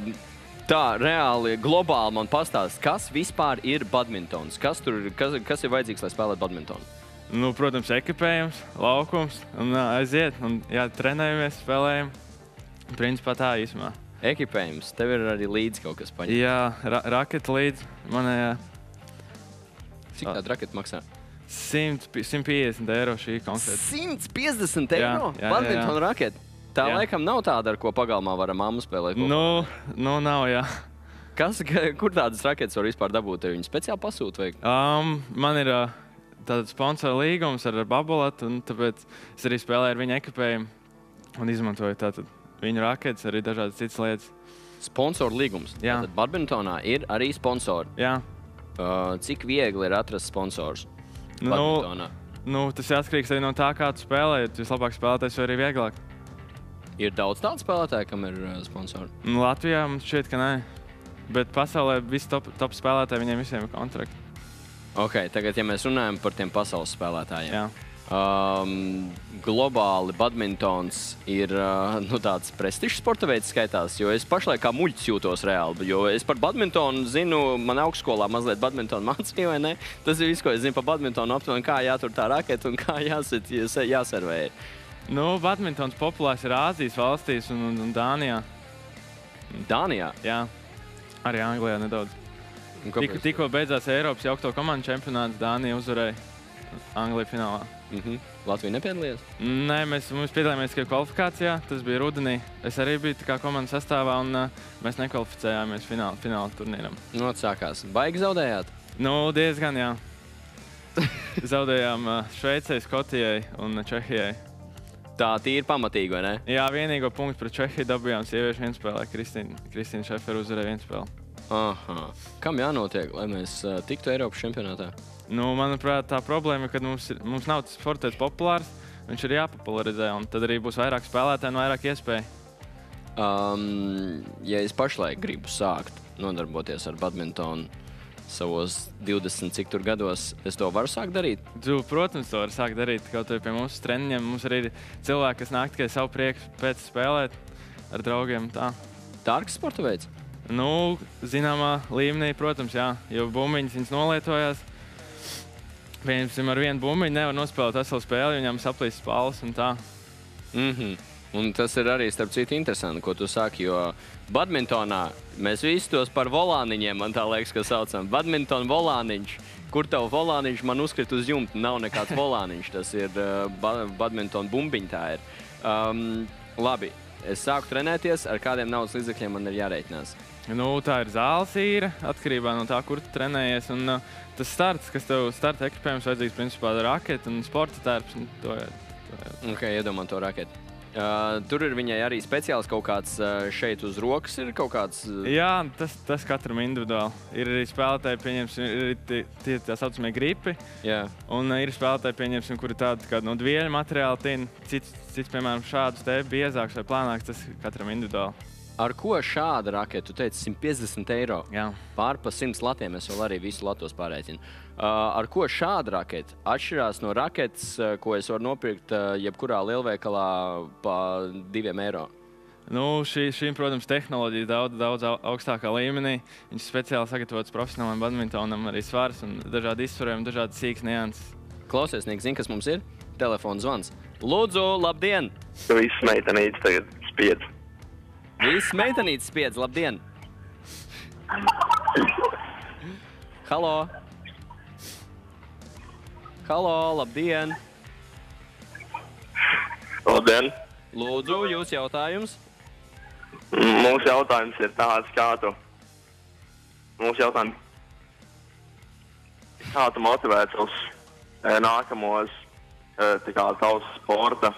uh, tā, reāli, globāli man pastāst, kas vispār ir badmintons? Kas, tur, kas, kas ir vajadzīgs, lai spēlētu badmintonu? Nu, protams, ekipējums, laukums un aiziet. Un, jā, trenējamies, spēlējam. Principā tā īsumā. Ekipējums. Tev ir arī līdzi kaut kas paņemts. Jā, ra raketa līdzi manējā. Cik tāda raketa maksā? simt piecdesmit eiro šī konkrēta. simt piecdesmit eiro? Jā, jā, badmintona jā. raketa. Tā jā. Laikam nav tāda, ar ko pagalmā varam mammu spēlēt. Nu, nu, nav, jā. Kas, kur tādas raketas var vispār dabūt? Tev viņi speciāli pasūta vai? Um, man ir uh, tāds sponsora līgums ar Babolat, un tāpēc es arī spēlēju ar viņu ekipējumu un izmantoju tātad viņu raketas, arī dažādas citas lietas. Sponsora līgums. Jā. Tātad badmintonā ir arī sponsori. Jā. Uh, cik viegli ir atrast sponsors badmintonā? Nu, nu, tas ir atkarīgs arī no tā, kā tu spēlē. Ja tu vislabāk spēlētājs, jo arī vieglāk. Ir daudz tādu spēlētāju, kam ir uh, sponsori? Nu, Latvijā mums šķiet, ka nē. Bet pasaulē visi top, top spēlētāji, viņiem visiem ir kontrakti. Ok, tagad, ja mēs runājam par tiem pasaules spēlētājiem. Jā. Um, globāli badmintons ir uh, nu, tāds prestižs sporta veids skaitās, jo es pašlaik kā muļķis jūtos reāli. Jo es par badmintonu zinu, man augstskolā mazliet badmintonu mācīja, vai ne? Tas ir viss, ko es zinu par badmintonu, aptuveni kā jātur tā raketa un kā jāsit, jāservē. Nu, badmintons populārs ir Āzijas valstīs un, un, un Dānijā. Dānijā? Jā. Arī Anglijā nedaudz. Tik, tikko beidzās Eiropas jaukto komandu čempionāts, Dānija uzvarēja Angliju finālā. Mm-hmm. Latvija nepiedalījās? Nē, mēs, mēs piedalījāmies tikai kvalifikācijā, tas bija rudenī. Es arī biju tā kā komandas sastāvā un uh, mēs nekvalificējāmies fināla, fināla turnīram. Nu, atsākās. Baigi zaudējāt? Nu, diezgan, jā. Zaudējām uh, Šveicei, Skotijai un Čehijai. Tā tīri pamatīgi, vai ne? Jā, vienīgo punktu pret Čehiju dabujām sieviešu vienspēlē. Kristīna, Kristīna Šeferu uzvarēja vienspēli. Aha. Kam jānotiek, lai mēs uh, tiktu Eiropas čempionātā? Nu, manuprāt, tā problēma ir, ka mums, ir, mums nav tas sports populārs, viņš ir jāpopularizē, un tad arī būs vairāk spēlētāju un vairāk iespēju. Um, ja es pašlaik gribu sākt nodarboties ar badmintonu savos divdesmit cik tur gados, es to varu sākt darīt? Tu, protams, to var sākt darīt, kaut arī pie mūsu treniņiem. Mums arī ir cilvēki, kas nāk tikai savu prieku pēc spēlēt ar draugiem. Tā. Dārgs sporta veids? Nu, zināmā līmenī, protams, jā, jo bumbiņas viņas nolietojās. Pieņemsim, ar vienu bumbiņu nevar nospēlēt veselu spēli, viņam saplīst spāles un tā. Mhm. Un tas ir arī, starp citu, interesanti, ko tu saki, jo badmintonā mēs visi tos par volāniņiem, man tā liekas, ka saucam. Badminton volāniņš. Kur tev volāniņš man uzkrit uz jumta? Nav nekāds volāniņš, tas ir uh, ba badminton bumbiņ tā ir. Um, labi, es sāku trenēties, ar kādiem naudas līdzekļiem man ir jārēķinās? Nu, tā ir zāles īre, atkarībā no tā, kur tu trenējies. Un uh, tas starts, kas tev starta ekipējums vajadzīgs, principā, raketa un sporta tērps. To, to, ok, iedomā to raketu. Uh, tur ir viņai arī speciāls kaut kāds uh, šeit uz rokas ir kaut kāds... Uh... Jā, tas, tas katram individuāli. Ir arī spēlētāji, pieņemsim, ir tie, tie tā saucamie gripi. Jā. Un uh, ir spēlētāji, pieņemsim, kuri tādi kā no dvieļu materiāli tin. Cits, cits, piemēram, šādus te biezāks vai plānāks, tas katram individuāli. Ar ko šāda raketa? Tu teici simt piecdesmit eiro. Jā. Pār pa simts latiem es vēl arī visu latos pārēķinu. Uh, ar ko šāda raketa atšķirās no raketas, uh, ko es varu nopirkt uh, jebkurā lielveikalā pa diviem eiro? Nu, šī, šīm, protams, tehnoloģija daudz, daudz augstākā līmenī. Viņš speciāli sagatavots profesionālam badmintonam, arī svars un dažādi izsvarojumi, dažādi sīks nianses. Klausiesnieks, zini, kas mums ir? Telefons zvans. Lūdzu, labdien! Viss meitenītes tagad spiedz. Viss meitenītes spiedz, labdien! Halo! Halo, labdien! Labdien! Lūdzu, jūs jautājums? Mūsu jautājums ir tāds, kā tu... Mūsu jautājums... Kā tu motivēt savus e, nākamos, e, tā kā tavs sporta?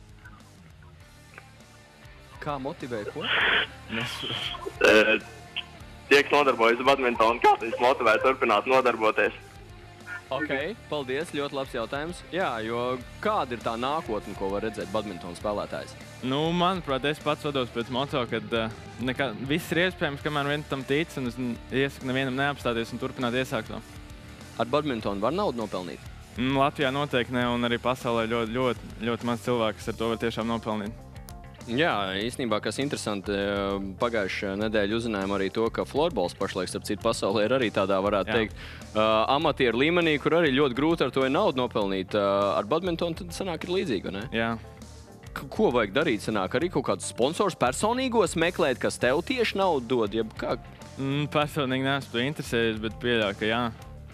Kā motivēt, ko? E, tie, kas nodarbojas badmintonu, kā tu motivē turpināt nodarboties? Ok, paldies, ļoti labs jautājums. Jā, jo kāda ir tā nākotne, ko var redzēt badmintonu spēlētājs? Nu, manuprāt, es pats vados pēc moto, ka uh, nekā, viss ir iespējams, kamēr viens tam tic, un es iesaku nevienam neapstāties un turpināt iesākt to. Ar badmintonu var naudu nopelnīt? Mm, Latvijā noteikti ne, un arī pasaulē ļoti, ļoti, ļoti maz cilvēku, kas ar to var tiešām nopelnīt. Jā, īstenībā, kas interesanti, pagājušajā nedēļā uzzinājām arī to, ka florbols pašlaik, starp citu, pasaulē ir arī tādā, varētu Jā. teikt, uh, amatieru līmenī, kur arī ļoti grūti ar to ir naudu nopelnīt. Uh, ar badmintonu tad sanāk ir līdzīgi, ne? Jā. K ko vajag darīt? Sanāk arī kaut kādus sponsors personīgos meklēt, kas tev tieši naudu dod? Jeb kā? Mm, personīgi neesmu to interesējies, bet pieļauju, ka jā.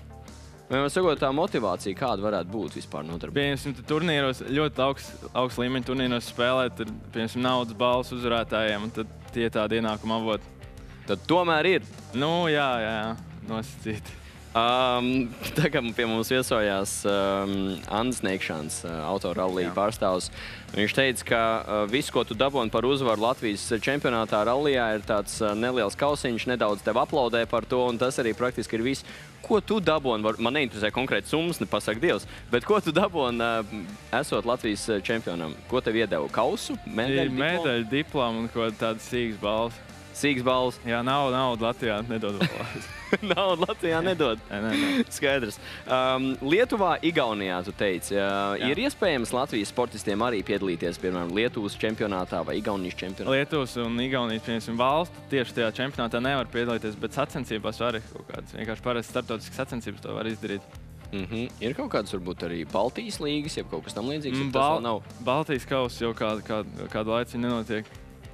Vai sakot, tā motivācija kāda varētu būt vispār nodarboties? Piemēram, turnīros, ļoti augsts augst līmeņa turnīros spēlēt, ir, piemēram, naudas balvas uzvarētājiem, un tad tie tādi ienākuma avoti. Tad tomēr ir? Nu, jā, jā, jā, nosacīti. Um, tagad pie mums viesojās um, Andris Neikšāns, uh, autorallija pārstāvs. Viņš teica, ka uh, viss, ko tu dabūni par uzvaru Latvijas čempionātā rallijā, ir tāds uh, neliels kausiņš, nedaudz tev aplaudē par to, un tas arī praktiski ir viss. Ko tu dabūni? Man neinteresē konkrēti summas, nepasaka Dievs, bet ko tu dabūni, uh, esot Latvijas čempionam? Ko tev iedeva? Kausu? Medaļu, diplomu? Medaļu, diplomu un kaut tādas sīgas balvas. Sīgas balvas? Jā, naudu, naudu Latvijā nedod balvas. Naudu Latvijā nedod. Nē, nē, nē. Skaidrs. Um, Lietuvā, Igaunijā, tu teici, uh, ir iespējams Latvijas sportistiem arī piedalīties, piemēram, Lietuvas čempionātā vai Igaunijas čempionātā? Lietuvas un Igaunijas, piemēram, valstu tieši tajā čempionātā nevar piedalīties, bet sacensībās var kaut kādas. Vienkārši parasti starptautiskas sacensības to var izdarīt. Mm-hmm. Ir kaut kādas, varbūt, arī Baltijas līgas, ja kaut kas tam līdzīgs, mm, tas Bal vēl nav? Baltijas kausa jau kādu, kādu, kādu laiku nenotiek.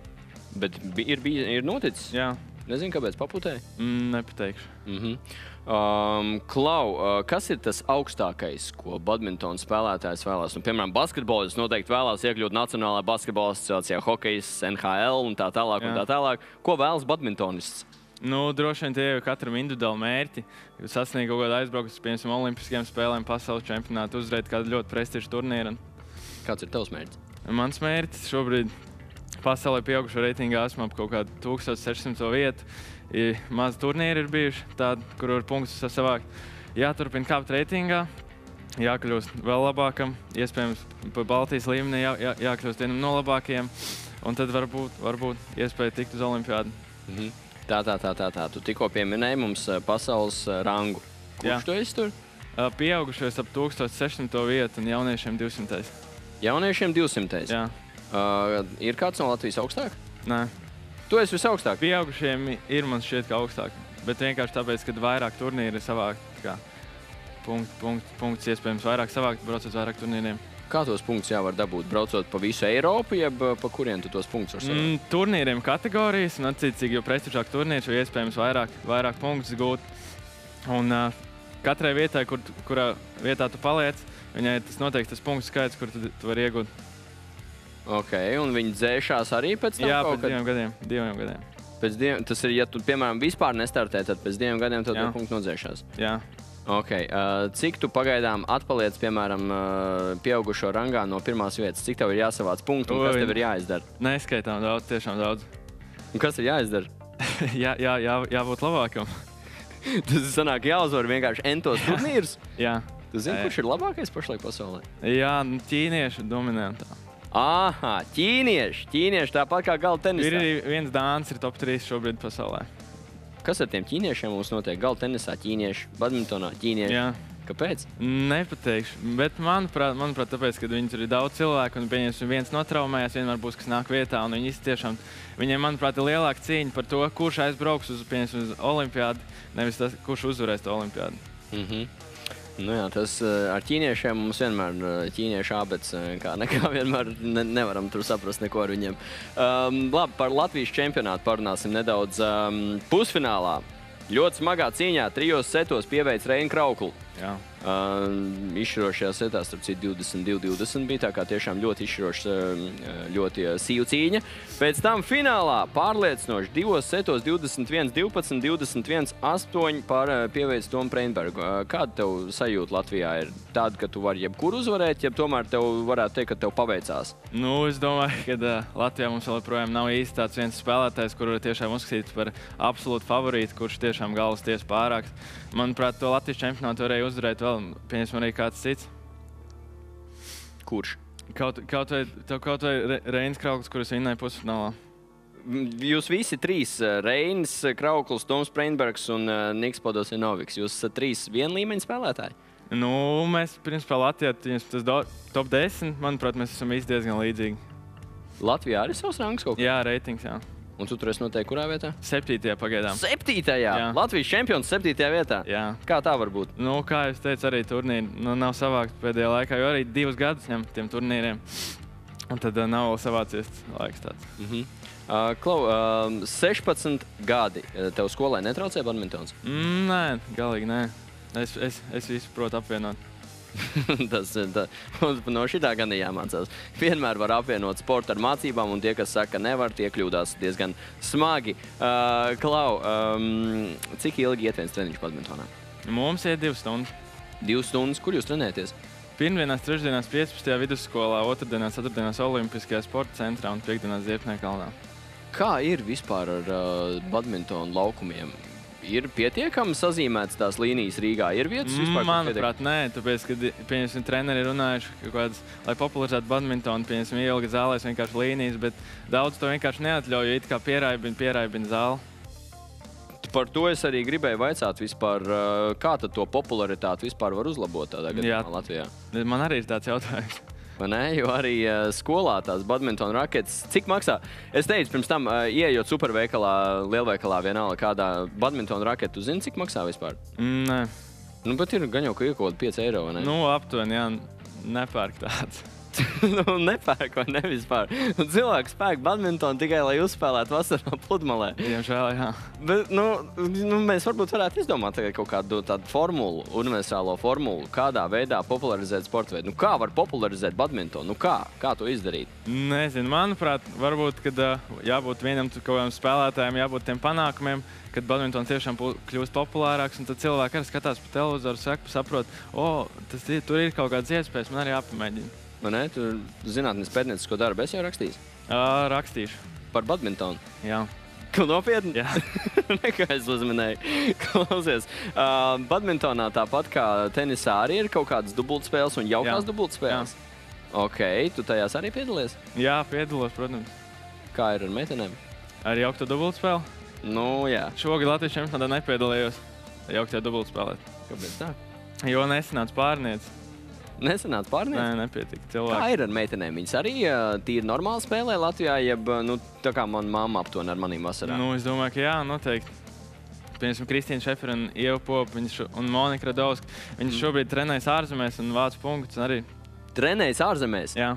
Bet ir, ir noticis? Jā. Nezinu, kāpēc paputēji? Mm, nepateikšu. Mm-hmm. um, Klau, uh, kas ir tas augstākais, ko badmintona spēlētājs vēlās? Nu, piemēram, basketbolists noteikti vēlās iekļūt Nacionālajā basketbola asociācijā, hokejs, N H L un tā tālāk. Un tā tālāk. Ko vēlas badmintonists? Nu, droši vien tie ir katram individuāli mērķi. Sasniegt kaut kādu aizbraukus, piemēram, Olimpiskajām spēlēm, pasaules čempionātu, uzvarēt kādu ļoti prestižu turnīru. Kāds ir tavs mērķis? Mans mērķis šobrīd pasaulē pieaugušo reitingā esmu ap kaut kādu tūkstoš sešsimt vietu. Maz turnīri ir bijuši tādi, kur var punktus savākt. Jāturpina kāpt reitingā, jākļūst vēl labākam, iespējams pa Baltijas līmenī jā, jā, jākļūst vienam no labākajiem, un tad varbūt, varbūt iespēja tikt uz olimpiādu. Mhm. Tā, tā, tā, tā, tā. Tu tikko pieminēji mums pasaules rangu. Kurš jā. Tu esi tur? Pieaugušos ap tūkstoš sešsimt vietu un jauniešiem divsimt. Jauniešiem divsimt? Jā. Uh, ir kāds no Latvijas augstāk? Nē. Tu esi visaugstāk? Pieaugušiem ir, man šķiet, ka augstāk. Bet vienkārši tāpēc, ka vairāk turnīri ir savākt, kā punkt, punkt, punkts iespējams vairāk savākt, braucot vairāk turnīriem. Kā tos punktus jāvar dabūt? Braucot pa visu Eiropu, jeb pa kurien tu tos punktus var savākt? Mm, turnīriem kategorijas, un atcīcīgi, jo prestižāk turnīrs, jo iespējams vairāk, vairāk punktus gūt. Un uh, katrai vietai, kur, kurā vietā tu paliec, viņai tas noteikti tas punktu skaits, kur tu, tu vari iegūt. Ok, un viņi dzēšās arī pēc tam? Jā, kaut pēc diviem gadiem. diviem gadiem. Pēc diviem, tas ir, ja tu, piemēram, vispār nestartē, tad pēc diviem gadiem tev tur punktu nodzēšās? Jā. Ok, uh, cik tu pagaidām atpaliec, piemēram, uh, pieaugušo rangā no pirmās vietas? Cik tev ir jāsavāc punktu un kas tev ir jāizdara? Neskaitām daudz, tiešām daudz. Un kas ir jāizdara? jā, jā, jā, jābūt labākam. Tas sanāk jāuzvar vienkārši entos turnīrus? Jā. Tu zini, kurš ir labākais pašlaik pasaulē? Jā, nu, ķīnieši dominē tā. Aha, ķīnieši, ķīnieši tāpat kā galda tenisā. Ir arī viens dāns, ir top trīs šobrīd pasaulē. Kas ar tiem ķīniešiem mums notiek? Galda tenisā ķīnieši, badmintonā ķīnieši. Jā. Kāpēc? Nepateikšu, bet manuprāt, manuprāt tāpēc, ka viņi tur ir daudz cilvēku un pieņemsim viens notraumējas, vienmēr būs, kas nāk vietā, un viņi tiešām, viņiem, manuprāt, ir lielāka cīņa par to, kurš aizbrauks uz, pieņemsim, uz olimpiādu, nevis tas, kurš uzvarēs to olimpiādu. Mhm. Nu jā, tas ar ķīniešiem mums vienmēr ķīniešu abets, kā nekā vienmēr ne, nevaram tur saprast neko ar viņiem. Um, labi, par Latvijas čempionātu parunāsim nedaudz. Um, pusfinālā ļoti smagā cīņā trijos setos pieveic Reinu Krauklu. Jā. Uh, izšķirošajā setā, starp citu, divdesmit divi divdesmit bija, tā kā tiešām ļoti izšķiroša, ļoti sīva cīņa. Pēc tam finālā pārliecinoši divos setos divdesmit viens divpadsmit, divdesmit viens astoņi pār pieveic Tomu Preinbergu. Uh, kāda tev sajūta Latvijā ir tāda, ka tu vari jebkuru uzvarēt, ja tomēr tev varētu teikt, ka tev paveicās? Nu, es domāju, ka uh, Latvijā mums vēl joprojām nav īsti tāds viens spēlētājs, kuru tiešām uzskatīt par absolūtu favorītu, kurš tiešām galvas tiesa pārāks. Manuprāt, to Latvijas čempionātu varēja uzvarēt vēl, pieņemsim, arī kāds cits. Kurš? Kaut, kaut vai, tev kaut vai Re, Reinis Krauklis, kurus vinnēja pusfinālā. Jūs visi trīs, Reinis Krauklis, Toms Preinbergs un uh, Niks Podosinoviks, jūs esat trīs vienlīmeņa spēlētāji? Nu, mēs, principā, Latvijā, tas do, top desmit, manuprāt, mēs esam visi diezgan līdzīgi. Latvijā arī savs rangs kaut kā? Jā, reitings, jā. Un tu tur esi noteikti kurā vietā? Septītajā pagaidām. Septītajā? Jā. Latvijas čempions septītajā vietā? Jā. Kā tā var būt? Nu, kā jūs teicu, arī turnīri nu, nav savākt pēdējā laikā, jo arī divus gadus ņem tiem turnīriem. Un tad uh, nav vēl savācies laiks tāds. Mhm. Uh, Klau, uh, sešpadsmit gadi. Tev skolai netraucēja badmintons? Mm, nē, galīgi nē. Es, es, es visu protu apvienot. Tas tā, no šitā gan ir jāmācās. Vienmēr var apvienot sportu ar mācībām, un tie, kas saka, nevar, tie kļūdās diezgan smagi. Uh, Klau, um, cik ilgi iet viens treniņš badmintonā? Mums ir divas stundas. Divas stundas? Kur jūs trenēties? Pirmdienās, trešdienās, piecpadsmitajā vidusskolā, otrdienās, ceturtdienās Olimpiskajā sporta centrā un piekdienās Ziepnieka kalnā. Kā ir vispār ar uh, badmintonu laukumiem? Ir pietiekami sazīmētas tās līnijas Rīgā? Ir vietas vispār? Manuprāt, nē, tāpēc, kad, pieņemsim, treneri runājuši, kādas, lai popularizētu badmintonu, pieņemsim, ielga zālēs vienkārši līnijas, bet daudz to vienkārši neatļauj, jo it kā pieraibina, pieraibina zāli. Par to es arī gribēju vaicāt vispār, kā tad to popularitāti vispār var uzlabot tādā gadījumā Latvijā? Man arī ir tāds jautājums. Vai ne? Jo arī uh, skolā tās badmintona raketes, cik maksā? Es teicu, pirms tam, uh, ieejot superveikalā, lielveikalā vienalga kādā badmintona raketu, tu zini, cik maksā vispār? Mm, nē. Nu, bet ir gan jau, ka iekod pieci eiro, vai ne? Nu, aptuveni, jā, nepērk tāds. nu, nepērk vai ne vispār. Un cilvēks pērk badmintonu tikai, lai uzspēlētu vasarā pludmalē. Diemžēl, jā. Bet, nu, nu, mēs varbūt varētu izdomāt tagad kaut kādu tādu formulu, universālo formulu, kādā veidā popularizēt sporta veidu. Nu, kā var popularizēt badmintonu? Nu, kā? Kā to izdarīt? Nezinu, manuprāt, varbūt, kad uh, jābūt vienam kaut kādam spēlētājiem, jābūt tiem panākumiem, kad badmintons tiešām kļūst populārāks, un tad cilvēki arī skatās pa televizoru, saka, saprot, o, tas ir, tur ir kaut kādas iespējas, man arī jāpamēģina. Vai ne? Tu zinātnes pētniecisko darbu esi jau rakstījis? Uh, rakstīšu. Par badmintonu? Jā. Ko nopietni? Jā. Nekā es uzminēju. Klausies, uh, badmintonā tāpat kā tenisā arī ir kaut kādas dubultspēles un jaukās dubultspēles? Jā. Ok, tu tajās arī piedalies? Jā, piedalos, protams. Kā ir ar meitenēm? Ar jaukto dubultspēli? Nu, jā. Šogad Latvijas čempionātā nepiedalījos jauktajā dubultspēlē. Kāpēc tā? Jo nesanāca pārniec. Nesanāca pārniec? Nē, nepietika cilvēki. Kā ir ar meitenēm? Viņas arī uh, tīri normāli spēlē Latvijā, jeb, nu, tā kā man mamma aptuveni ar manīm vasarā? Nu, es domāju, ka jā, noteikti. Piemēram, Kristīna Šefera un Ieva Popa šo, un Monika Radovska. Viņas mm. šobrīd trenējas ārzemēs un vāc punktus arī. Trenējas ārzemēs? Jā.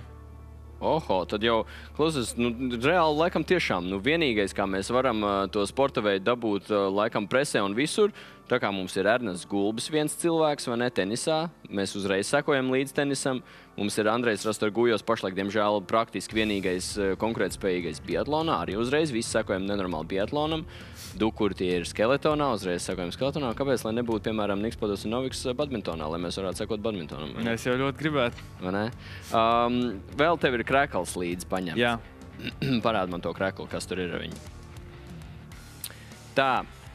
Oho, tad jau, klausies, nu, reāli laikam tiešām, nu, vienīgais, kā mēs varam uh, to sporta veidu dabūt uh, laikam presē un visur, tā kā mums ir Ernests Gulbis viens cilvēks, vai ne, tenisā, mēs uzreiz sekojam līdz tenisam, mums ir Andrejs Rastorgujos pašlaik, diemžēl, praktiski vienīgais uh, konkurētspējīgais biatlonā, arī uzreiz visi sekojam nenormāli biatlonam, Dukuri tie ir skeletonā, uzreiz sekojam skeletonā, kāpēc, lai nebūtu, piemēram, Niks Podosinoviks badmintonā, lai mēs varētu sekot badmintonam? Es jau ļoti gribētu. Vai ne? Um, vēl tev ir krekls līdzi paņemts. Jā. Parād man to kreklu, kas tur ir ar viņu. Tā.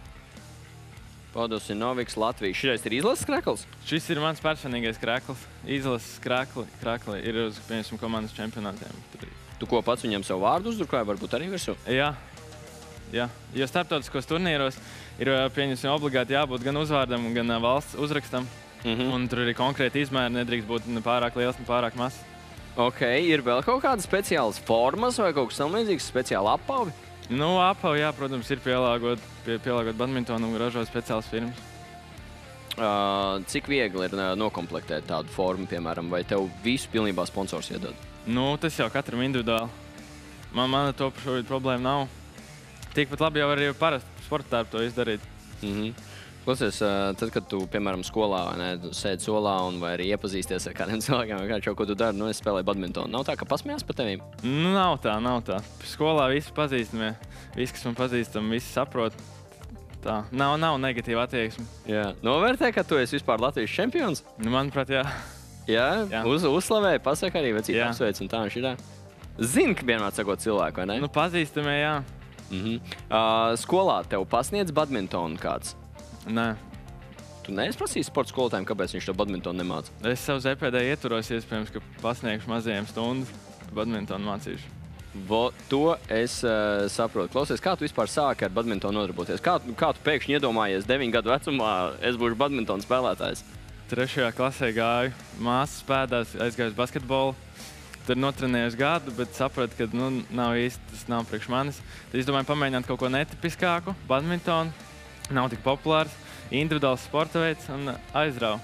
Podosinoviks, Latvijas. Šitais ir izlases krekls? Šis ir mans personīgais krekls. Izlases krekli, krekli ir uz, piemēram, komandas čempionātiem. Tu ko pats viņam savu vārdu uzdrukāji, varbūt arī virsū? Jā. Jā, jo starptautiskos turnīros ir, pieņemsim, obligāti jābūt gan uzvārdam, gan valsts uzrakstam. Mm-hmm. Un tur arī konkrēti izmēri, nedrīkst būt ne pārāk liels, ne pārāk mazs. Ok, ir vēl kaut kādas speciālas formas vai kaut kas tamlīdzīgs, speciāla apavi? Nu, apavi, jā, protams, ir pielāgot, pie, pielāgot badmintonu un ražot speciālas firmas. Uh, cik viegli ir uh, nokomplektēt tādu formu, piemēram, vai tev visu pilnībā sponsors iedod? Nu, tas jau katram individuāli. Man, man to šobrīd problēma nav. Tikpat labi jau arī parasti sporta darbu to izdarīt. Mm-hmm. Klausies, tad, kad tu, piemēram, skolā ne, sēdi solā un vai arī iepazīsties ar kādiem cilvēkiem, vai kā, ko tu dari, nu, es spēlēju badmintonu. Nav tā, ka pasmējās par tevīm? Nu, nav tā, nav tā. Skolā visi pazīstamie, visi, kas man pazīstam, visi saprot. Tā, nav, nav negatīva attieksme. Jā. Novērtē, ka tu esi vispār Latvijas čempions? Nu, manuprāt, jā. Jā? Jā. Uz, uzslavēja, pasaka arī, vecīt apsveic un tā un šitā. Zini, ka vienmēr sakot cilvēku, vai ne? Nu, pazīstamie, jā. Mm-hmm. uh, skolā tev pasniedz badmintonu kāds? Nē. Tu neesi prasījis sporta skolotājiem, kāpēc viņš to badmintonu nemāca? Es savu Z P D ieturos, iespējams, ka pasniegšu mazajiem stundas badmintonu mācīšu. Vo, to es uh, saprotu. Klausies, kā tu vispār sāki ar badmintonu nodarboties? Kā, kā tu pēkšņi iedomājies deviņu gadu vecumā, es būšu badmintonu spēlētājs? Trešajā klasē gāju, māsas pēdās, aizgāju uz basketbolu. tur notrenējos gadu, bet sapratu, ka nu, nav īsti, tas nav priekš manis. Tad es domāju pamēģināt kaut ko netipiskāku, badmintonu, nav tik populārs, individuāls sporta veids un aizrauju.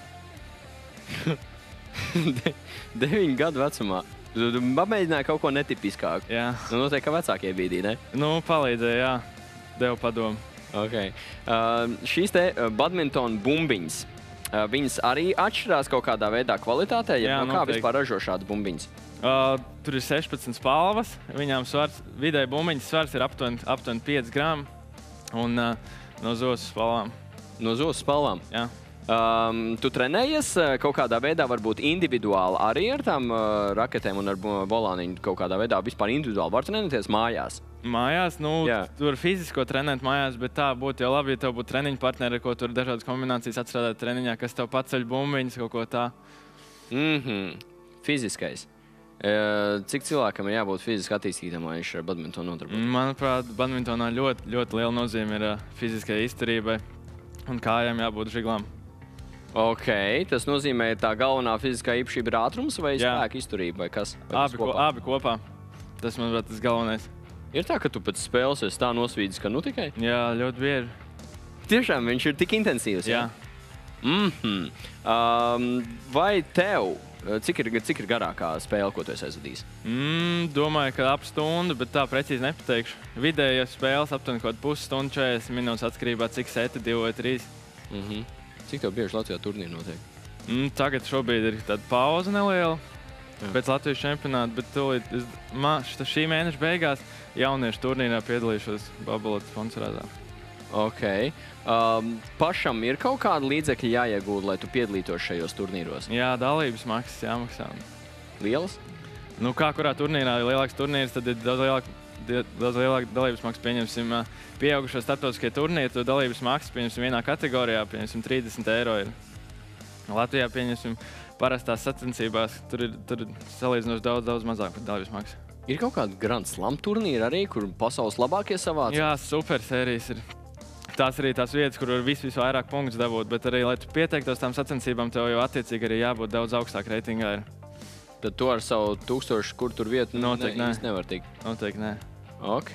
Deviņu gadu vecumā. Tu pamēģināji kaut ko netipiskāku. Jā. Nu, noteikti, ka vecākie bīdī, ne? Nu, palīdzēja, jā. Devu padomu. Ok. Uh, šīs te uh, badmintona bumbiņas, uh, viņas arī atšķirās kaut kādā veidā kvalitātē? Ja, Jā, no kā noteikti. vispār ražo šādas bumbiņas? Uh, tur ir sešpadsmit spalvas. Viņām svars, vidēji bumbiņas svars ir aptuveni, aptuveni pieci grami. Un uh, no zosu spalvām. No zosu spalvām? Jā. Um, tu trenējies uh, kaut kādā veidā, varbūt individuāli arī ar tām uh, raketēm un ar bu- volāniņu kaut kādā veidā vispār individuāli var trenēties mājās? Mājās, nu, Jā. tur fizisko trenēt mājās, bet tā būtu jau labi, ja tev būtu treniņu partneri, ko tur dažādas kombinācijas atstrādāt treniņā, kas tev paceļ bumbiņas, kaut ko tā. Mhm. Fiziskais. Uh, cik cilvēkam ir jābūt fiziski attīstītam, lai viņš ar badmintonu nodarbotos? Manuprāt, badmintonā ļoti, ļoti liela nozīme ir uh, fiziskai izturībai un kājām jābūt žiglām. Ok, tas nozīmē, tā galvenā fiziskā īpašība ir ātrums vai Jā. spēka izturība vai kas? Vai Abi, ko, abi kopā. Tas, manuprāt, tas galvenais. Ir tā, ka tu pēc spēles esi tā nosvīdis, ka nu tikai? Jā, ļoti bieži. Tiešām viņš ir tik intensīvs, Jā. Mhm. Um, vai tev, cik ir, cik ir garākā spēle, ko tu esi aizvadījis? Mm, domāju, ka ap stundu, bet tā precīzi nepateikšu. Vidēja spēles aptuveni kaut pusstundu, četrdesmit minūtes atkarībā, cik seti, divi vai trīs. Mhm. Cik tev bieži Latvijā turnīri notiek? Mm, tagad šobrīd ir tāda pauze neliela Jā. pēc Latvijas čempionāta, bet tūlīt, es, man, šita, šī mēneša beigās jauniešu turnīrā piedalīšos Babalot sponsorētā. Ok. Um, pašam ir kaut kāda līdzekļa jāiegūda, lai tu piedalītos šajos turnīros? Jā, dalības maksas jāmaksā. Lielas? Nu, kā kurā turnīrā ir lielāks turnīrs, tad ir daudz lielāka, daudz lielāka dalības maksa. Pieņemsim, pieaugušo starptautiskie turnīri, to dalības maksas pieņemsim vienā kategorijā, pieņemsim trīsdesmit eiro ir. Latvijā pieņemsim parastās sacensībās, tur ir, tur ir salīdzinoši daudz, daudz mazāk par dalības maksu. Ir kaut kāda Grand Slam turnīra arī, kur pasaules labākie savāc? Jā, super sērijas ir. Tās arī tās vietas, kur var vis, visvairāk punktus dabūt, bet arī, lai tu pieteiktos tām sacensībām, tev jau attiecīgi arī jābūt daudz augstāk reitingā. Ir. Tad tu ar savu tūkstošu, kur tur vietu Noteikti nē. īsti nevar tikt. Noteikti nē. Ok.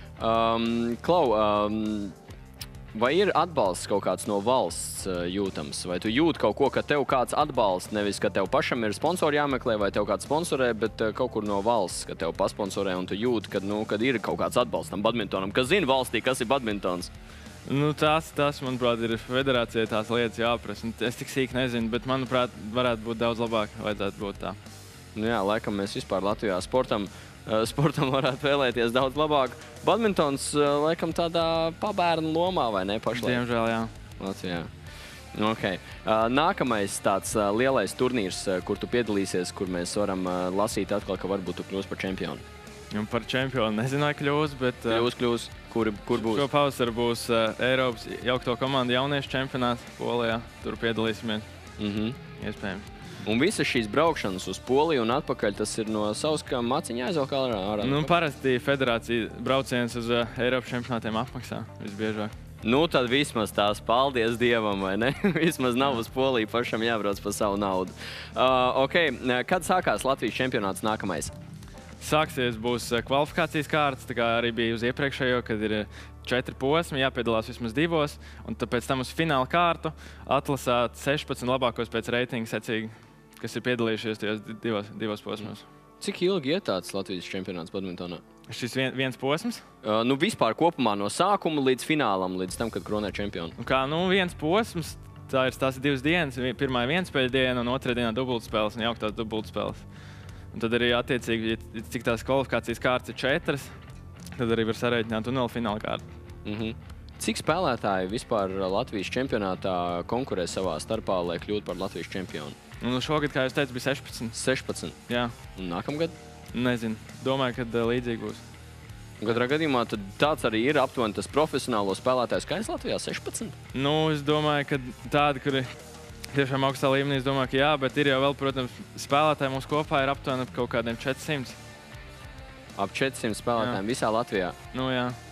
Um, Klau, um, vai ir atbalsts kaut kāds no valsts uh, jūtams? Vai tu jūti kaut ko, ka tev kāds atbalsts, nevis, ka tev pašam ir sponsori jāmeklē, vai tev kāds sponsorē, bet uh, kaut kur no valsts, ka tev pasponsorē un tu jūti, kad, nu, kad ir kaut kāds atbalsts tam badmintonam? Kas zina valstī, kas ir badmintons? Nu, tās, tās, manuprāt, ir federācijai tās lietas jāprasa. Un Es tik sīk nezinu, bet, manuprāt, varētu būt daudz labāk, vajadzētu būt tā. Nu jā, laikam mēs vispār Latvijā sportam, uh, sportam varētu vēlēties daudz labāk. Badmintons, uh, laikam, tādā pabērnu lomā, vai ne, pašlaik? Diemžēl, jā. Latvijā. Okay. Uh, nākamais tāds uh, lielais turnīrs, uh, kur tu piedalīsies, kur mēs varam uh, lasīt atkal, ka varbūt tu kļūsi par čempionu. Un par čempionu nezināju kļūs, bet uh, Kļūs, kļūs, kur, kur būs? šo pavasaru būs uh, Eiropas jaukto komandu jauniešu čempionāts Polijā. Tur piedalīsimies, Mhm. iespējams. Un visas šīs braukšanas uz Poliju un atpakaļ, tas ir no savas kā maciņa aizvelk ārā? ārā? Nu, parasti federācija brauciens uz uh, Eiropas čempionātiem apmaksā visbiežāk. Nu, tad vismaz tās paldies Dievam, vai ne? Vismaz nav uz Poliju pašam jābrauc par savu naudu. Uh, ok, kad sākās Latvijas čempionāts nākamais? Sāksies būs uh, kvalifikācijas kārtas, tā kā arī bija uz iepriekšējo, kad ir uh, četri posmi, jāpiedalās vismaz divos, un tāpēc tam uz fināla kārtu atlasāt sešpadsmit labākos pēc reitinga secīgi, kas ir piedalījušies tajos di- divos, divos posmos. Cik ilgi iet tāds Latvijas čempionāts badmintonā? Šis vien, viens posms, Uh, nu, vispār kopumā no sākuma līdz finālam, līdz tam, kad kronē čempionu. un kā nu viens posms, tā ir tās divas dienas, vi- pirmā ir vienspēļu diena un otrā dienā dubultspēles un jauktās dubultspēles. Un tad arī attiecīgi, ja cik tās kvalifikācijas kārtas ir četras, tad arī var sarēķināt un vēl fināla kārtu. Mhm. Cik spēlētāji vispār Latvijas čempionātā konkurē savā starpā, lai kļūtu par Latvijas čempionu? Un nu, šogad, kā jūs teicat, bija sešpadsmit. sešpadsmit. Jā, Un nākamgad? nezinu. Domāju, ka uh, līdzīgi būs. Katrā gadījumā tad tāds arī ir aptuveni tas profesionālo spēlētāju skaits Latvijā - sešpadsmit. Nu, es domāju, ka tādi, kuri tiešām augstā līmenī, es domāju, ka jā, bet ir jau vēl, protams, spēlētāji mums kopā ir aptuveni ap kaut kādiem četrsimt. Ap četrsimt spēlētājiem visā Latvijā. Nu, jā.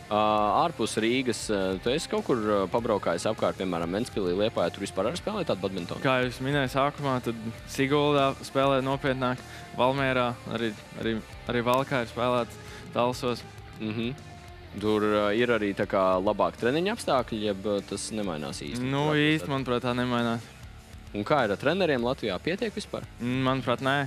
Ārpus Rīgas, tu esi kaut kur pabraukājis apkārt, piemēram, Ventspilī, Liepājā, tur vispār arī spēlēji tādu badmintonu? Kā jūs minēju sākumā, tad Siguldā spēlē nopietnāk, Valmierā, arī, arī, arī Valkā ir spēlēts Talsos. Mhm. Tur uh, ir arī tā kā labāk treniņa apstākļi, jeb tas nemainās īsti? Nu, īsti, manuprāt, tā nemainās. Un kā ir ar treneriem Latvijā? Pietiek vispār? Manuprāt, nē.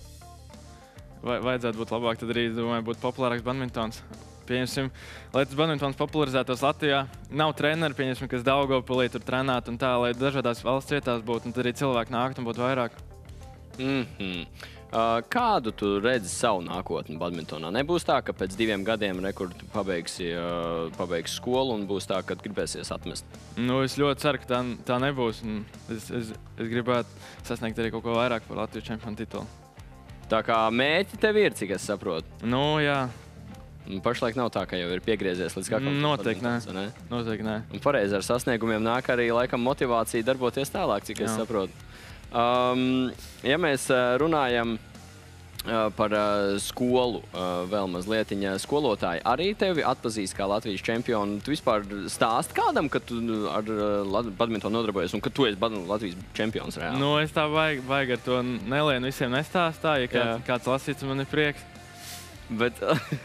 Vai, vajadzētu būt labāk, tad arī, domāju, būtu populārāks badmintons. Pieņemsim, lai tas badmintons popularizētos Latvijā, nav treneri, pieņemsim, kas Daugavpilī tur trenētu un tā, lai dažādās valsts vietās būtu, un tad arī cilvēki nāktu un būtu vairāk. Mm-hmm. Uh, kādu tu redzi savu nākotni badmintonā? Nebūs tā, ka pēc diviem gadiem rekur pabeigsi, uh, pabeigsi skolu un būs tā, ka gribēsies atmest? Nu, es ļoti ceru, ka tā, tā nebūs. Es, es, es gribētu sasniegt arī kaut ko vairāk par Latvijas čempionu titulu. Tā kā mēķi tev ir, cik es saprotu? Nu, jā. Pašlaik nav tā, ka jau ir piegriezies līdz kaklam. Noteikti nē. Ne? Noteikti nē. Un pareizi ar sasniegumiem nāk arī laikam motivācija darboties tālāk, cik es Jā. saprotu. Um, ja mēs runājam uh, par uh, skolu uh, vēl mazlietiņa, skolotāji arī tevi atpazīst kā Latvijas čempionu. Tu vispār stāsti kādam, ka tu ar uh, badmintonu nodarbojies un ka tu esi Latvijas čempions reāli? Nu, es tā vajag, vajag ar to nelienu visiem nestāstāju, ja kāds, kāds lasīts, man ir prieks. Bet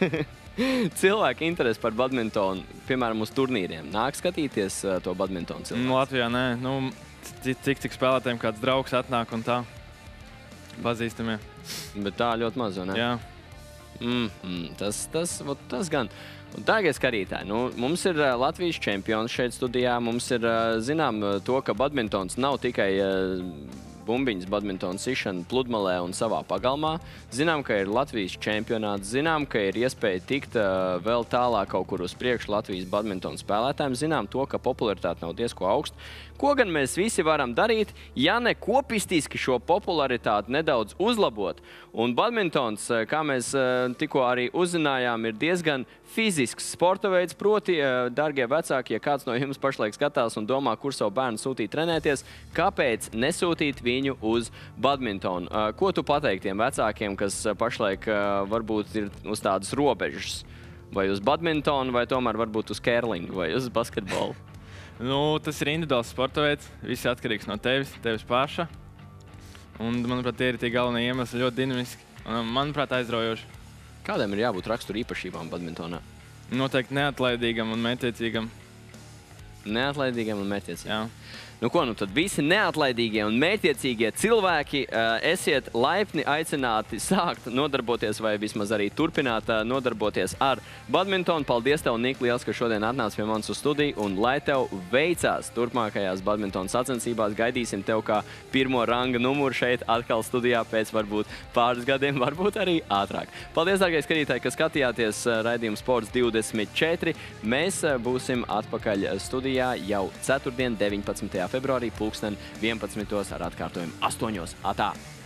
cilvēki interesi par badmintonu, piemēram, uz turnīriem. Nāk skatīties uh, to badmintonu cilvēku? Nu, Latvijā nē. Nu, cik, cik spēlētājiem kāds draugs atnāk un tā pazīstamie. Bet tā ļoti maz, vai ne? Jā. Mm, mm, tas, tas, ot, tas gan. Un dārgie skatītāji, nu, mums ir uh, Latvijas čempions šeit studijā. Mums ir, uh, zinām, to, ka badmintons nav tikai uh, bumbiņas badmintonu sišana pludmalē un savā pagalmā. Zinām, ka ir Latvijas čempionāts, zinām, ka ir iespēja tikt uh, vēl tālāk kaut kur uz priekšu Latvijas badmintonu spēlētājiem. Zinām to, ka popularitāte nav diezko augsta. Ko gan mēs visi varam darīt, ja ne kopistiski šo popularitāti nedaudz uzlabot? Un badmintons, kā mēs uh, tikko arī uzzinājām, ir diezgan fizisks sporta veids. Proti, uh, dargie vecāki, ja kāds no jums pašlaik skatās un domā, kur savu bērnu sūtīt trenēties, kāpēc nesūtīt viņu uz badmintonu? Uh, ko tu pateiksi tiem vecākiem, kas uh, pašlaik uh, varbūt ir uz tādas robežas? Vai uz badmintonu, vai tomēr varbūt uz kērlingu, vai uz basketbolu? Nu, tas ir individuāls sporta veids. Viss atkarīgs no tevis, tevis paša. Un, manuprāt, tie ir tie galvenie iemesli, ļoti dinamiski un, manuprāt, aizraujoši. Kādiem ir jābūt raksturu īpašībām badmintonā? Noteikti neatlaidīgam un mērķtiecīgam. Neatlaidīgiem un mērķtiecīgiem. Jā. Nu ko, nu tad visi neatlaidīgie un mērķtiecīgie cilvēki uh, esiet laipni aicināti sākt nodarboties vai vismaz arī turpināt uh, nodarboties ar badmintonu. Paldies tev, Nik, liels, ka šodien atnāc pie manis uz studiju un lai tev veicās turpmākajās badmintonu sacensībās. Gaidīsim tev kā pirmo ranga numuru šeit atkal studijā pēc varbūt pāris gadiem, varbūt arī ātrāk. Paldies, dārgie skatītāji, ka skatījāties uh, raidījumu Sports divdesmit četri. Mēs uh, būsim atpakaļ studijā jau ceturtdien, deviņpadsmitajā februārī, pulksten vienpadsmitos ar atkārtojumu astoņos. Atā!